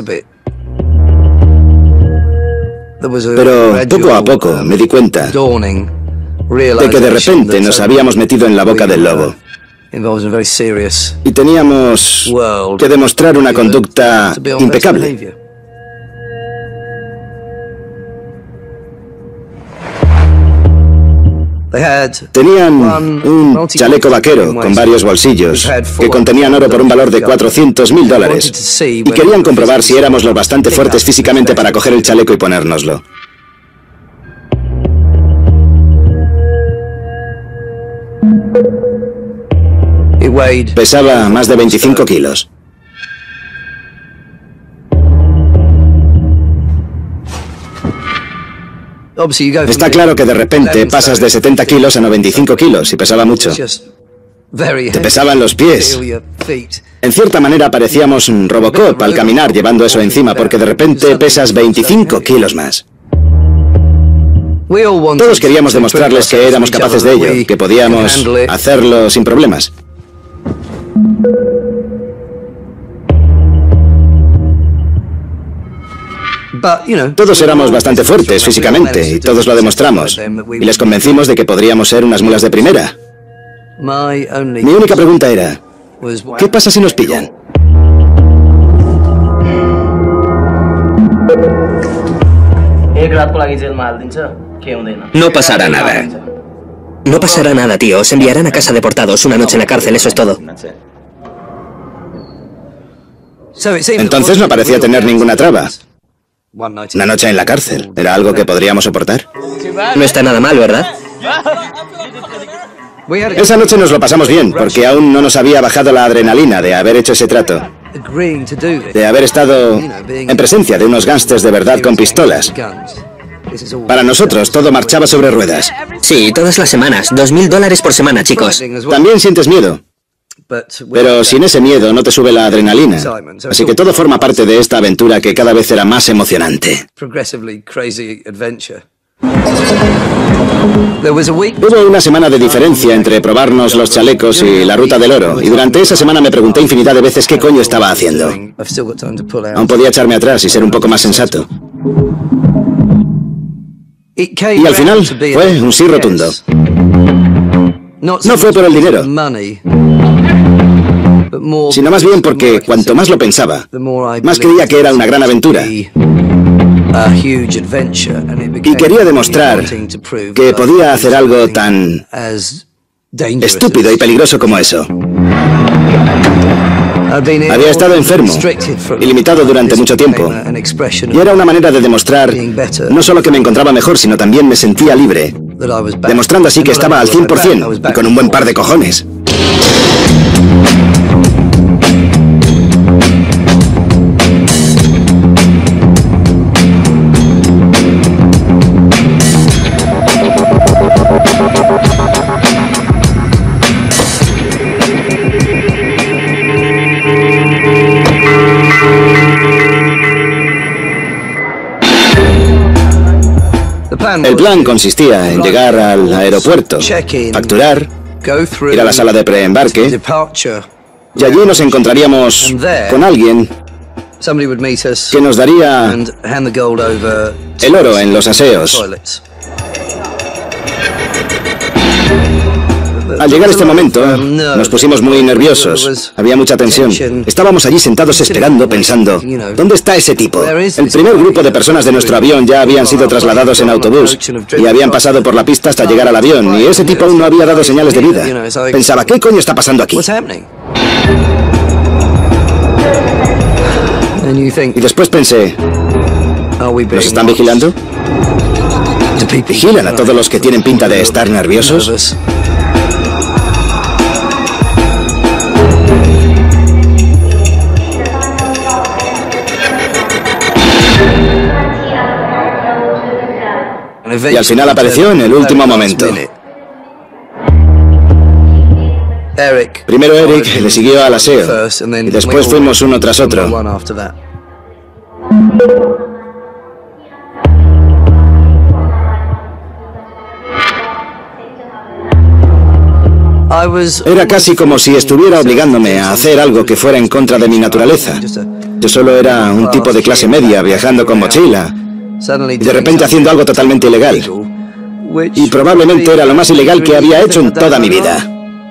Pero poco a poco me di cuenta de que de repente nos habíamos metido en la boca del lobo. Y teníamos que demostrar una conducta impecable. Tenían un chaleco vaquero con varios bolsillos que contenían oro por un valor de $400.000 y querían comprobar si éramos lo bastante fuertes físicamente para coger el chaleco y ponérnoslo. Pesaba más de 25 kilos. Está claro que de repente pasas de 70 kilos a 95 kilos y pesaba mucho. Te pesaban los pies. En cierta manera parecíamos un Robocop al caminar llevando eso encima, porque de repente pesas 25 kilos más. Todos queríamos demostrarles que éramos capaces de ello, que podíamos hacerlo sin problemas. Todos éramos bastante fuertes físicamente y todos lo demostramos. Y les convencimos de que podríamos ser unas mulas de primera. Mi única pregunta era, ¿qué pasa si nos pillan? No pasará nada. No pasará nada, tío. Os enviarán a casa deportados, una noche en la cárcel, eso es todo. Entonces no parecía tener ninguna traba. Una noche en la cárcel. ¿Era algo que podríamos soportar? No está nada mal, ¿verdad? Esa noche nos lo pasamos bien, porque aún no nos había bajado la adrenalina de haber hecho ese trato. De haber estado en presencia de unos gángsters de verdad con pistolas. Para nosotros todo marchaba sobre ruedas. Sí, todas las semanas. $2000 por semana, chicos. También sientes miedo. Pero sin ese miedo no te sube la adrenalina. Así que todo forma parte de esta aventura que cada vez era más emocionante. Hubo una semana de diferencia entre probarnos los chalecos y la ruta del oro, y durante esa semana me pregunté infinidad de veces qué coño estaba haciendo. Aún podía echarme atrás y ser un poco más sensato. Y al final fue un sí rotundo. No fue por el dinero, sino más bien porque cuanto más lo pensaba, más creía que era una gran aventura. Y quería demostrar que podía hacer algo tan estúpido y peligroso como eso. Había estado enfermo y limitado durante mucho tiempo. Y era una manera de demostrar no solo que me encontraba mejor, sino también me sentía libre. Demostrando así que estaba al 100% y con un buen par de cojones. El plan consistía en llegar al aeropuerto, facturar, ir a la sala de preembarque, y allí nos encontraríamos con alguien que nos daría el oro en los aseos. Al llegar a este momento, nos pusimos muy nerviosos. Había mucha tensión. Estábamos allí sentados esperando, pensando, ¿dónde está ese tipo? El primer grupo de personas de nuestro avión ya habían sido trasladados en autobús y habían pasado por la pista hasta llegar al avión, y ese tipo aún no había dado señales de vida. Pensaba, ¿qué coño está pasando aquí? Y después pensé, ¿nos están vigilando? ¿Vigilan a todos los que tienen pinta de estar nerviosos? Y al final apareció en el último momento. Primero Eric le siguió al aseo, y después fuimos uno tras otro. Era casi como si estuviera obligándome a hacer algo que fuera en contra de mi naturaleza. Yo solo era un tipo de clase media viajando con mochila, y de repente haciendo algo totalmente ilegal. Y probablemente era lo más ilegal que había hecho en toda mi vida.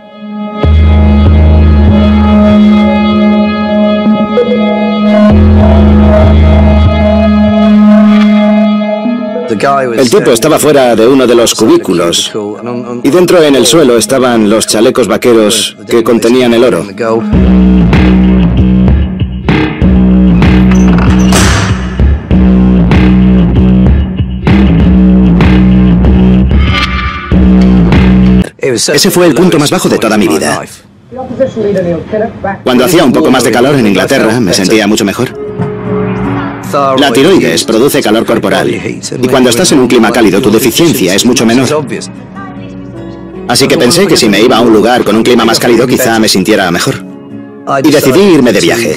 El tipo estaba fuera de uno de los cubículos, y dentro en el suelo estaban los chalecos vaqueros que contenían el oro. Ese fue el punto más bajo de toda mi vida. Cuando hacía un poco más de calor en Inglaterra, me sentía mucho mejor. La tiroides produce calor corporal, y cuando estás en un clima cálido, tu deficiencia es mucho menor. Así que pensé que si me iba a un lugar con un clima más cálido, quizá me sintiera mejor. Y decidí irme de viaje.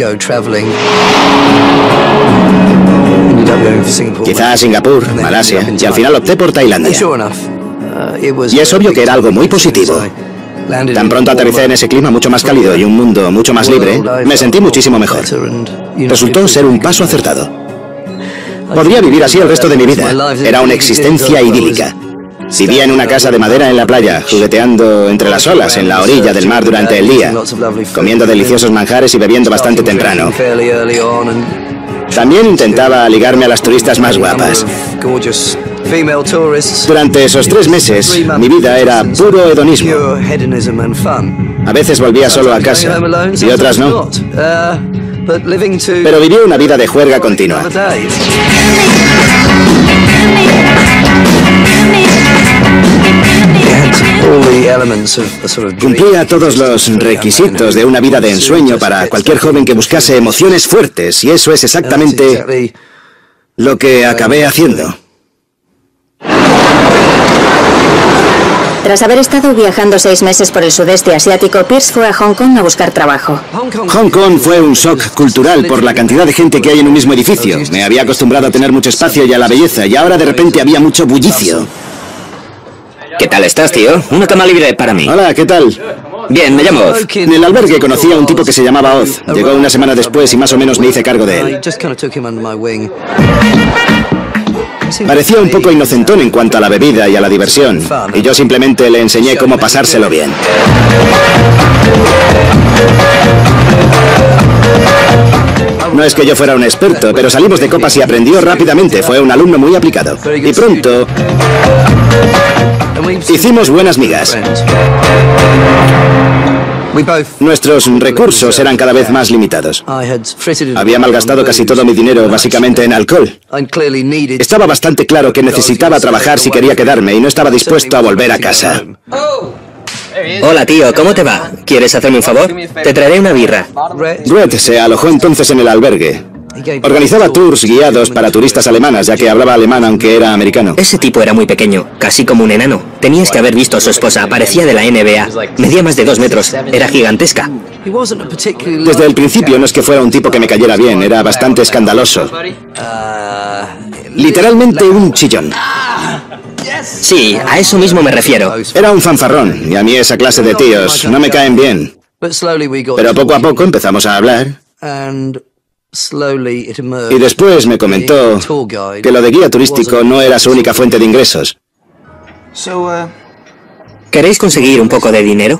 Quizá a Singapur, Malasia, y al final opté por Tailandia. Y es obvio que era algo muy positivo. Tan pronto aterricé en ese clima mucho más cálido y un mundo mucho más libre, me sentí muchísimo mejor. Resultó ser un paso acertado. Podría vivir así el resto de mi vida. Era una existencia idílica. Vivía en una casa de madera en la playa, jugueteando entre las olas en la orilla del mar durante el día, comiendo deliciosos manjares y bebiendo bastante temprano. También intentaba ligarme a las turistas más guapas. Durante esos 3 meses, mi vida era puro hedonismo. A veces volvía solo a casa, y otras no. Pero viví una vida de juerga continua. Cumplía todos los requisitos de una vida de ensueño para cualquier joven que buscase emociones fuertes, y eso es exactamente lo que acabé haciendo. Tras haber estado viajando 6 meses por el sudeste asiático, Pierce fue a Hong Kong a buscar trabajo. Hong Kong fue un shock cultural por la cantidad de gente que hay en un mismo edificio. Me había acostumbrado a tener mucho espacio y a la belleza, y ahora de repente había mucho bullicio. ¿Qué tal estás, tío? Una cama libre para mí. Hola, ¿qué tal? Bien, me llamo Oz. En el albergue conocí a un tipo que se llamaba Oz. Llegó una semana después y más o menos me hice cargo de él. Parecía un poco inocentón en cuanto a la bebida y a la diversión, y yo simplemente le enseñé cómo pasárselo bien. No es que yo fuera un experto, pero salimos de copas y aprendió rápidamente. Fue un alumno muy aplicado. Y pronto hicimos buenas migas. Nuestros recursos eran cada vez más limitados. Había malgastado casi todo mi dinero básicamente en alcohol. Estaba bastante claro que necesitaba trabajar si quería quedarme y no estaba dispuesto a volver a casa. Hola, tío, ¿cómo te va? ¿Quieres hacerme un favor? Te traeré una birra. Red se alojó entonces en el albergue. Organizaba tours guiados para turistas alemanas, ya que hablaba alemán aunque era americano. Ese tipo era muy pequeño, casi como un enano. Tenías que haber visto a su esposa, parecía de la NBA. Medía más de 2 metros, era gigantesca. Desde el principio no es que fuera un tipo que me cayera bien, era bastante escandaloso. Literalmente un chillón. Sí, a eso mismo me refiero. Era un fanfarrón, y a mí esa clase de tíos no me caen bien. Pero poco a poco empezamos a hablar. Y después me comentó que lo de guía turístico no era su única fuente de ingresos. ¿Queréis conseguir un poco de dinero?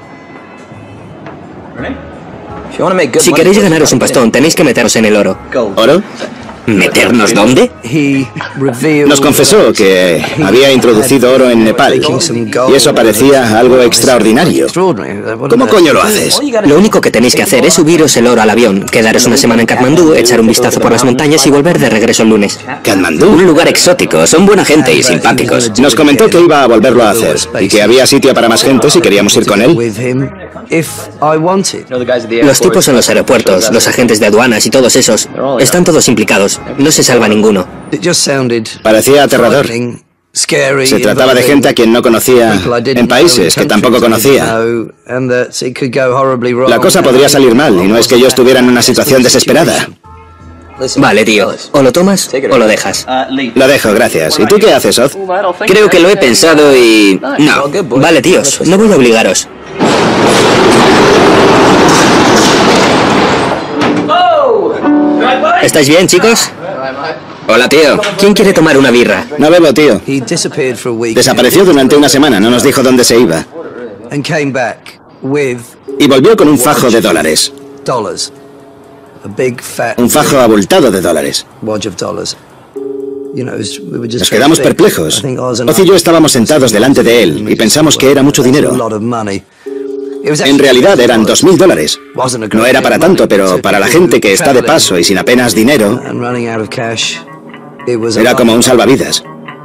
Si queréis ganaros un pastón, tenéis que meteros en el oro. ¿Oro? ¿Meternos dónde? Nos confesó que había introducido oro en Nepal, y eso parecía algo extraordinario. ¿Cómo coño lo haces? Lo único que tenéis que hacer es subiros el oro al avión, quedaros una semana en Katmandú, echar un vistazo por las montañas y volver de regreso el lunes. ¿Katmandú? Un lugar exótico, son buena gente y simpáticos. Nos comentó que iba a volverlo a hacer, y que había sitio para más gente si queríamos ir con él. Los tipos en los aeropuertos, los agentes de aduanas y todos esos, están todos implicados. No se salva ninguno. Parecía aterrador. Se trataba de gente a quien no conocía en países que tampoco conocía. La cosa podría salir mal, y no es que yo estuviera en una situación desesperada. Vale, tío. O lo tomas o lo dejas. Lo dejo, gracias. ¿Y tú qué haces, Oz? Creo que lo he pensado y... no. Vale, tíos, no voy a obligaros. ¿Estáis bien, chicos? Hola, tío. ¿Quién quiere tomar una birra? No bebo, tío. Desapareció durante una semana, no nos dijo dónde se iba. Y volvió con un fajo de dólares. Un fajo abultado de dólares. Nos quedamos perplejos. Oz y yo estábamos sentados delante de él y pensamos que era mucho dinero. En realidad eran $2.000. No era para tanto, pero para la gente que está de paso y sin apenas dinero, era como un salvavidas.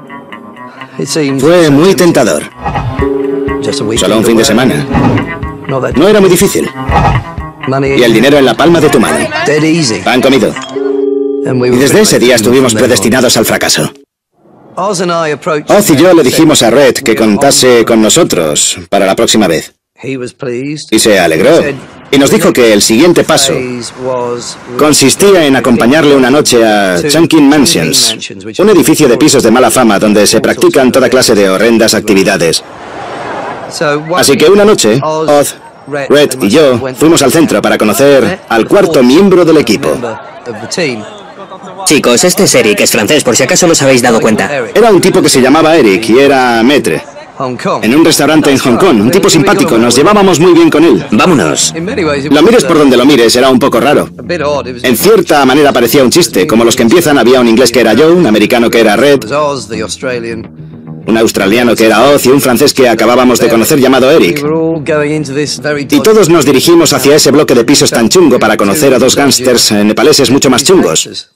Fue muy tentador. Solo un fin de semana. No era muy difícil. Y el dinero en la palma de tu mano. Pan comido. Y desde ese día estuvimos predestinados al fracaso. Oz y yo le dijimos a Red que contase con nosotros para la próxima vez. Y se alegró. Y nos dijo que el siguiente paso consistía en acompañarle una noche a Chungking Mansions, un edificio de pisos de mala fama donde se practican toda clase de horrendas actividades. Así que una noche, Oz, Red y yo fuimos al centro para conocer al 4.º miembro del equipo. Chicos, este es Eric, es francés, por si acaso no os habéis dado cuenta. Era un tipo que se llamaba Eric y era maître. En un restaurante en Hong Kong, un tipo simpático, nos llevábamos muy bien con él. Vámonos. Lo mires por donde lo mires, era un poco raro. En cierta manera parecía un chiste, como los que empiezan, había un inglés que era Joe, un americano que era Red, un australiano que era Oz y un francés que acabábamos de conocer llamado Eric. Y todos nos dirigimos hacia ese bloque de pisos tan chungo para conocer a dos gángsters nepaleses mucho más chungos.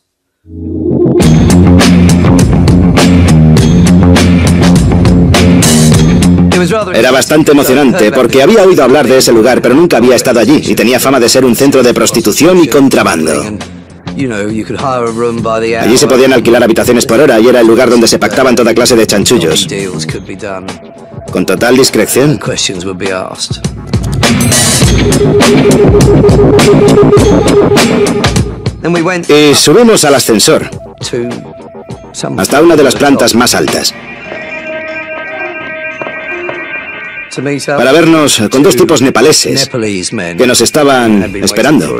Era bastante emocionante porque había oído hablar de ese lugar, pero nunca había estado allí y tenía fama de ser un centro de prostitución y contrabando. Allí se podían alquilar habitaciones por hora y era el lugar donde se pactaban toda clase de chanchullos. Con total discreción. Y subimos al ascensor hasta una de las plantas más altas para vernos con dos tipos nepaleses que nos estaban esperando.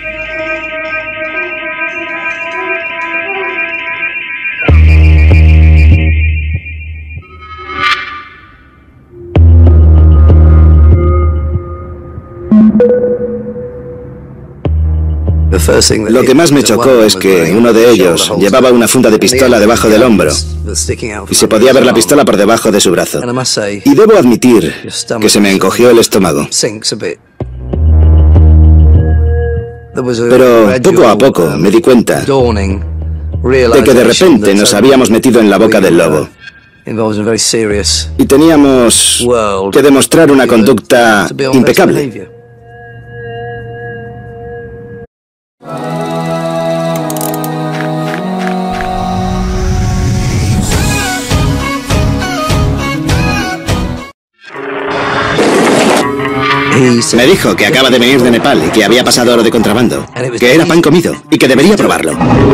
Lo que más me chocó es que uno de ellos llevaba una funda de pistola debajo del hombro y se podía ver la pistola por debajo de su brazo. Y debo admitir que se me encogió el estómago. Pero poco a poco me di cuenta de que de repente nos habíamos metido en la boca del lobo. Y teníamos que demostrar una conducta impecable. Me dijo que acaba de venir de Nepal y que había pasado oro de contrabando, que era pan comido y que debería probarlo.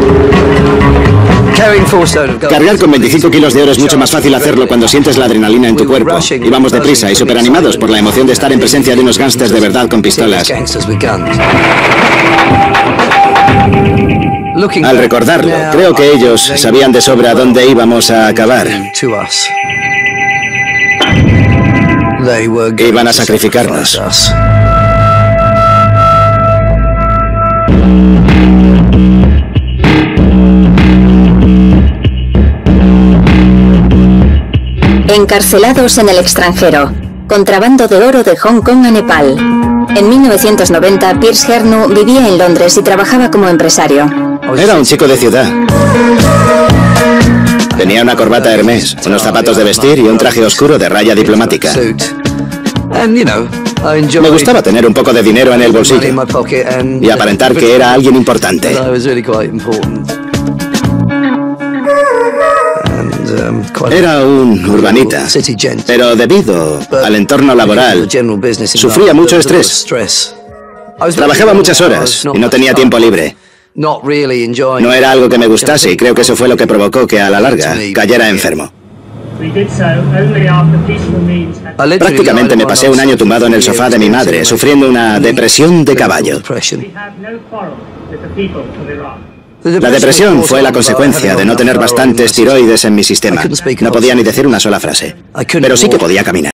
Cargar con 25 kilos de oro es mucho más fácil hacerlo cuando sientes la adrenalina en tu cuerpo. Íbamos deprisa y súper animados por la emoción de estar en presencia de unos gángsters de verdad con pistolas. Al recordarlo, creo que ellos sabían de sobra dónde íbamos a acabar. Iban a sacrificarnos. Encarcelados en el extranjero. Contrabando de oro de Hong Kong a Nepal. En 1990, Piers Hernu vivía en Londres y trabajaba como empresario. Era un chico de ciudad. Tenía una corbata Hermès, unos zapatos de vestir y un traje oscuro de raya diplomática. Me gustaba tener un poco de dinero en el bolsillo y aparentar que era alguien importante. Era un urbanita, pero debido al entorno laboral, sufría mucho estrés. Trabajaba muchas horas y no tenía tiempo libre. No era algo que me gustase y creo que eso fue lo que provocó que a la larga cayera enfermo. Prácticamente me pasé un año tumbado en el sofá de mi madre, sufriendo una depresión de caballo. La depresión fue la consecuencia de no tener bastantes tiroides en mi sistema. No podía ni decir una sola frase, pero sí que podía caminar.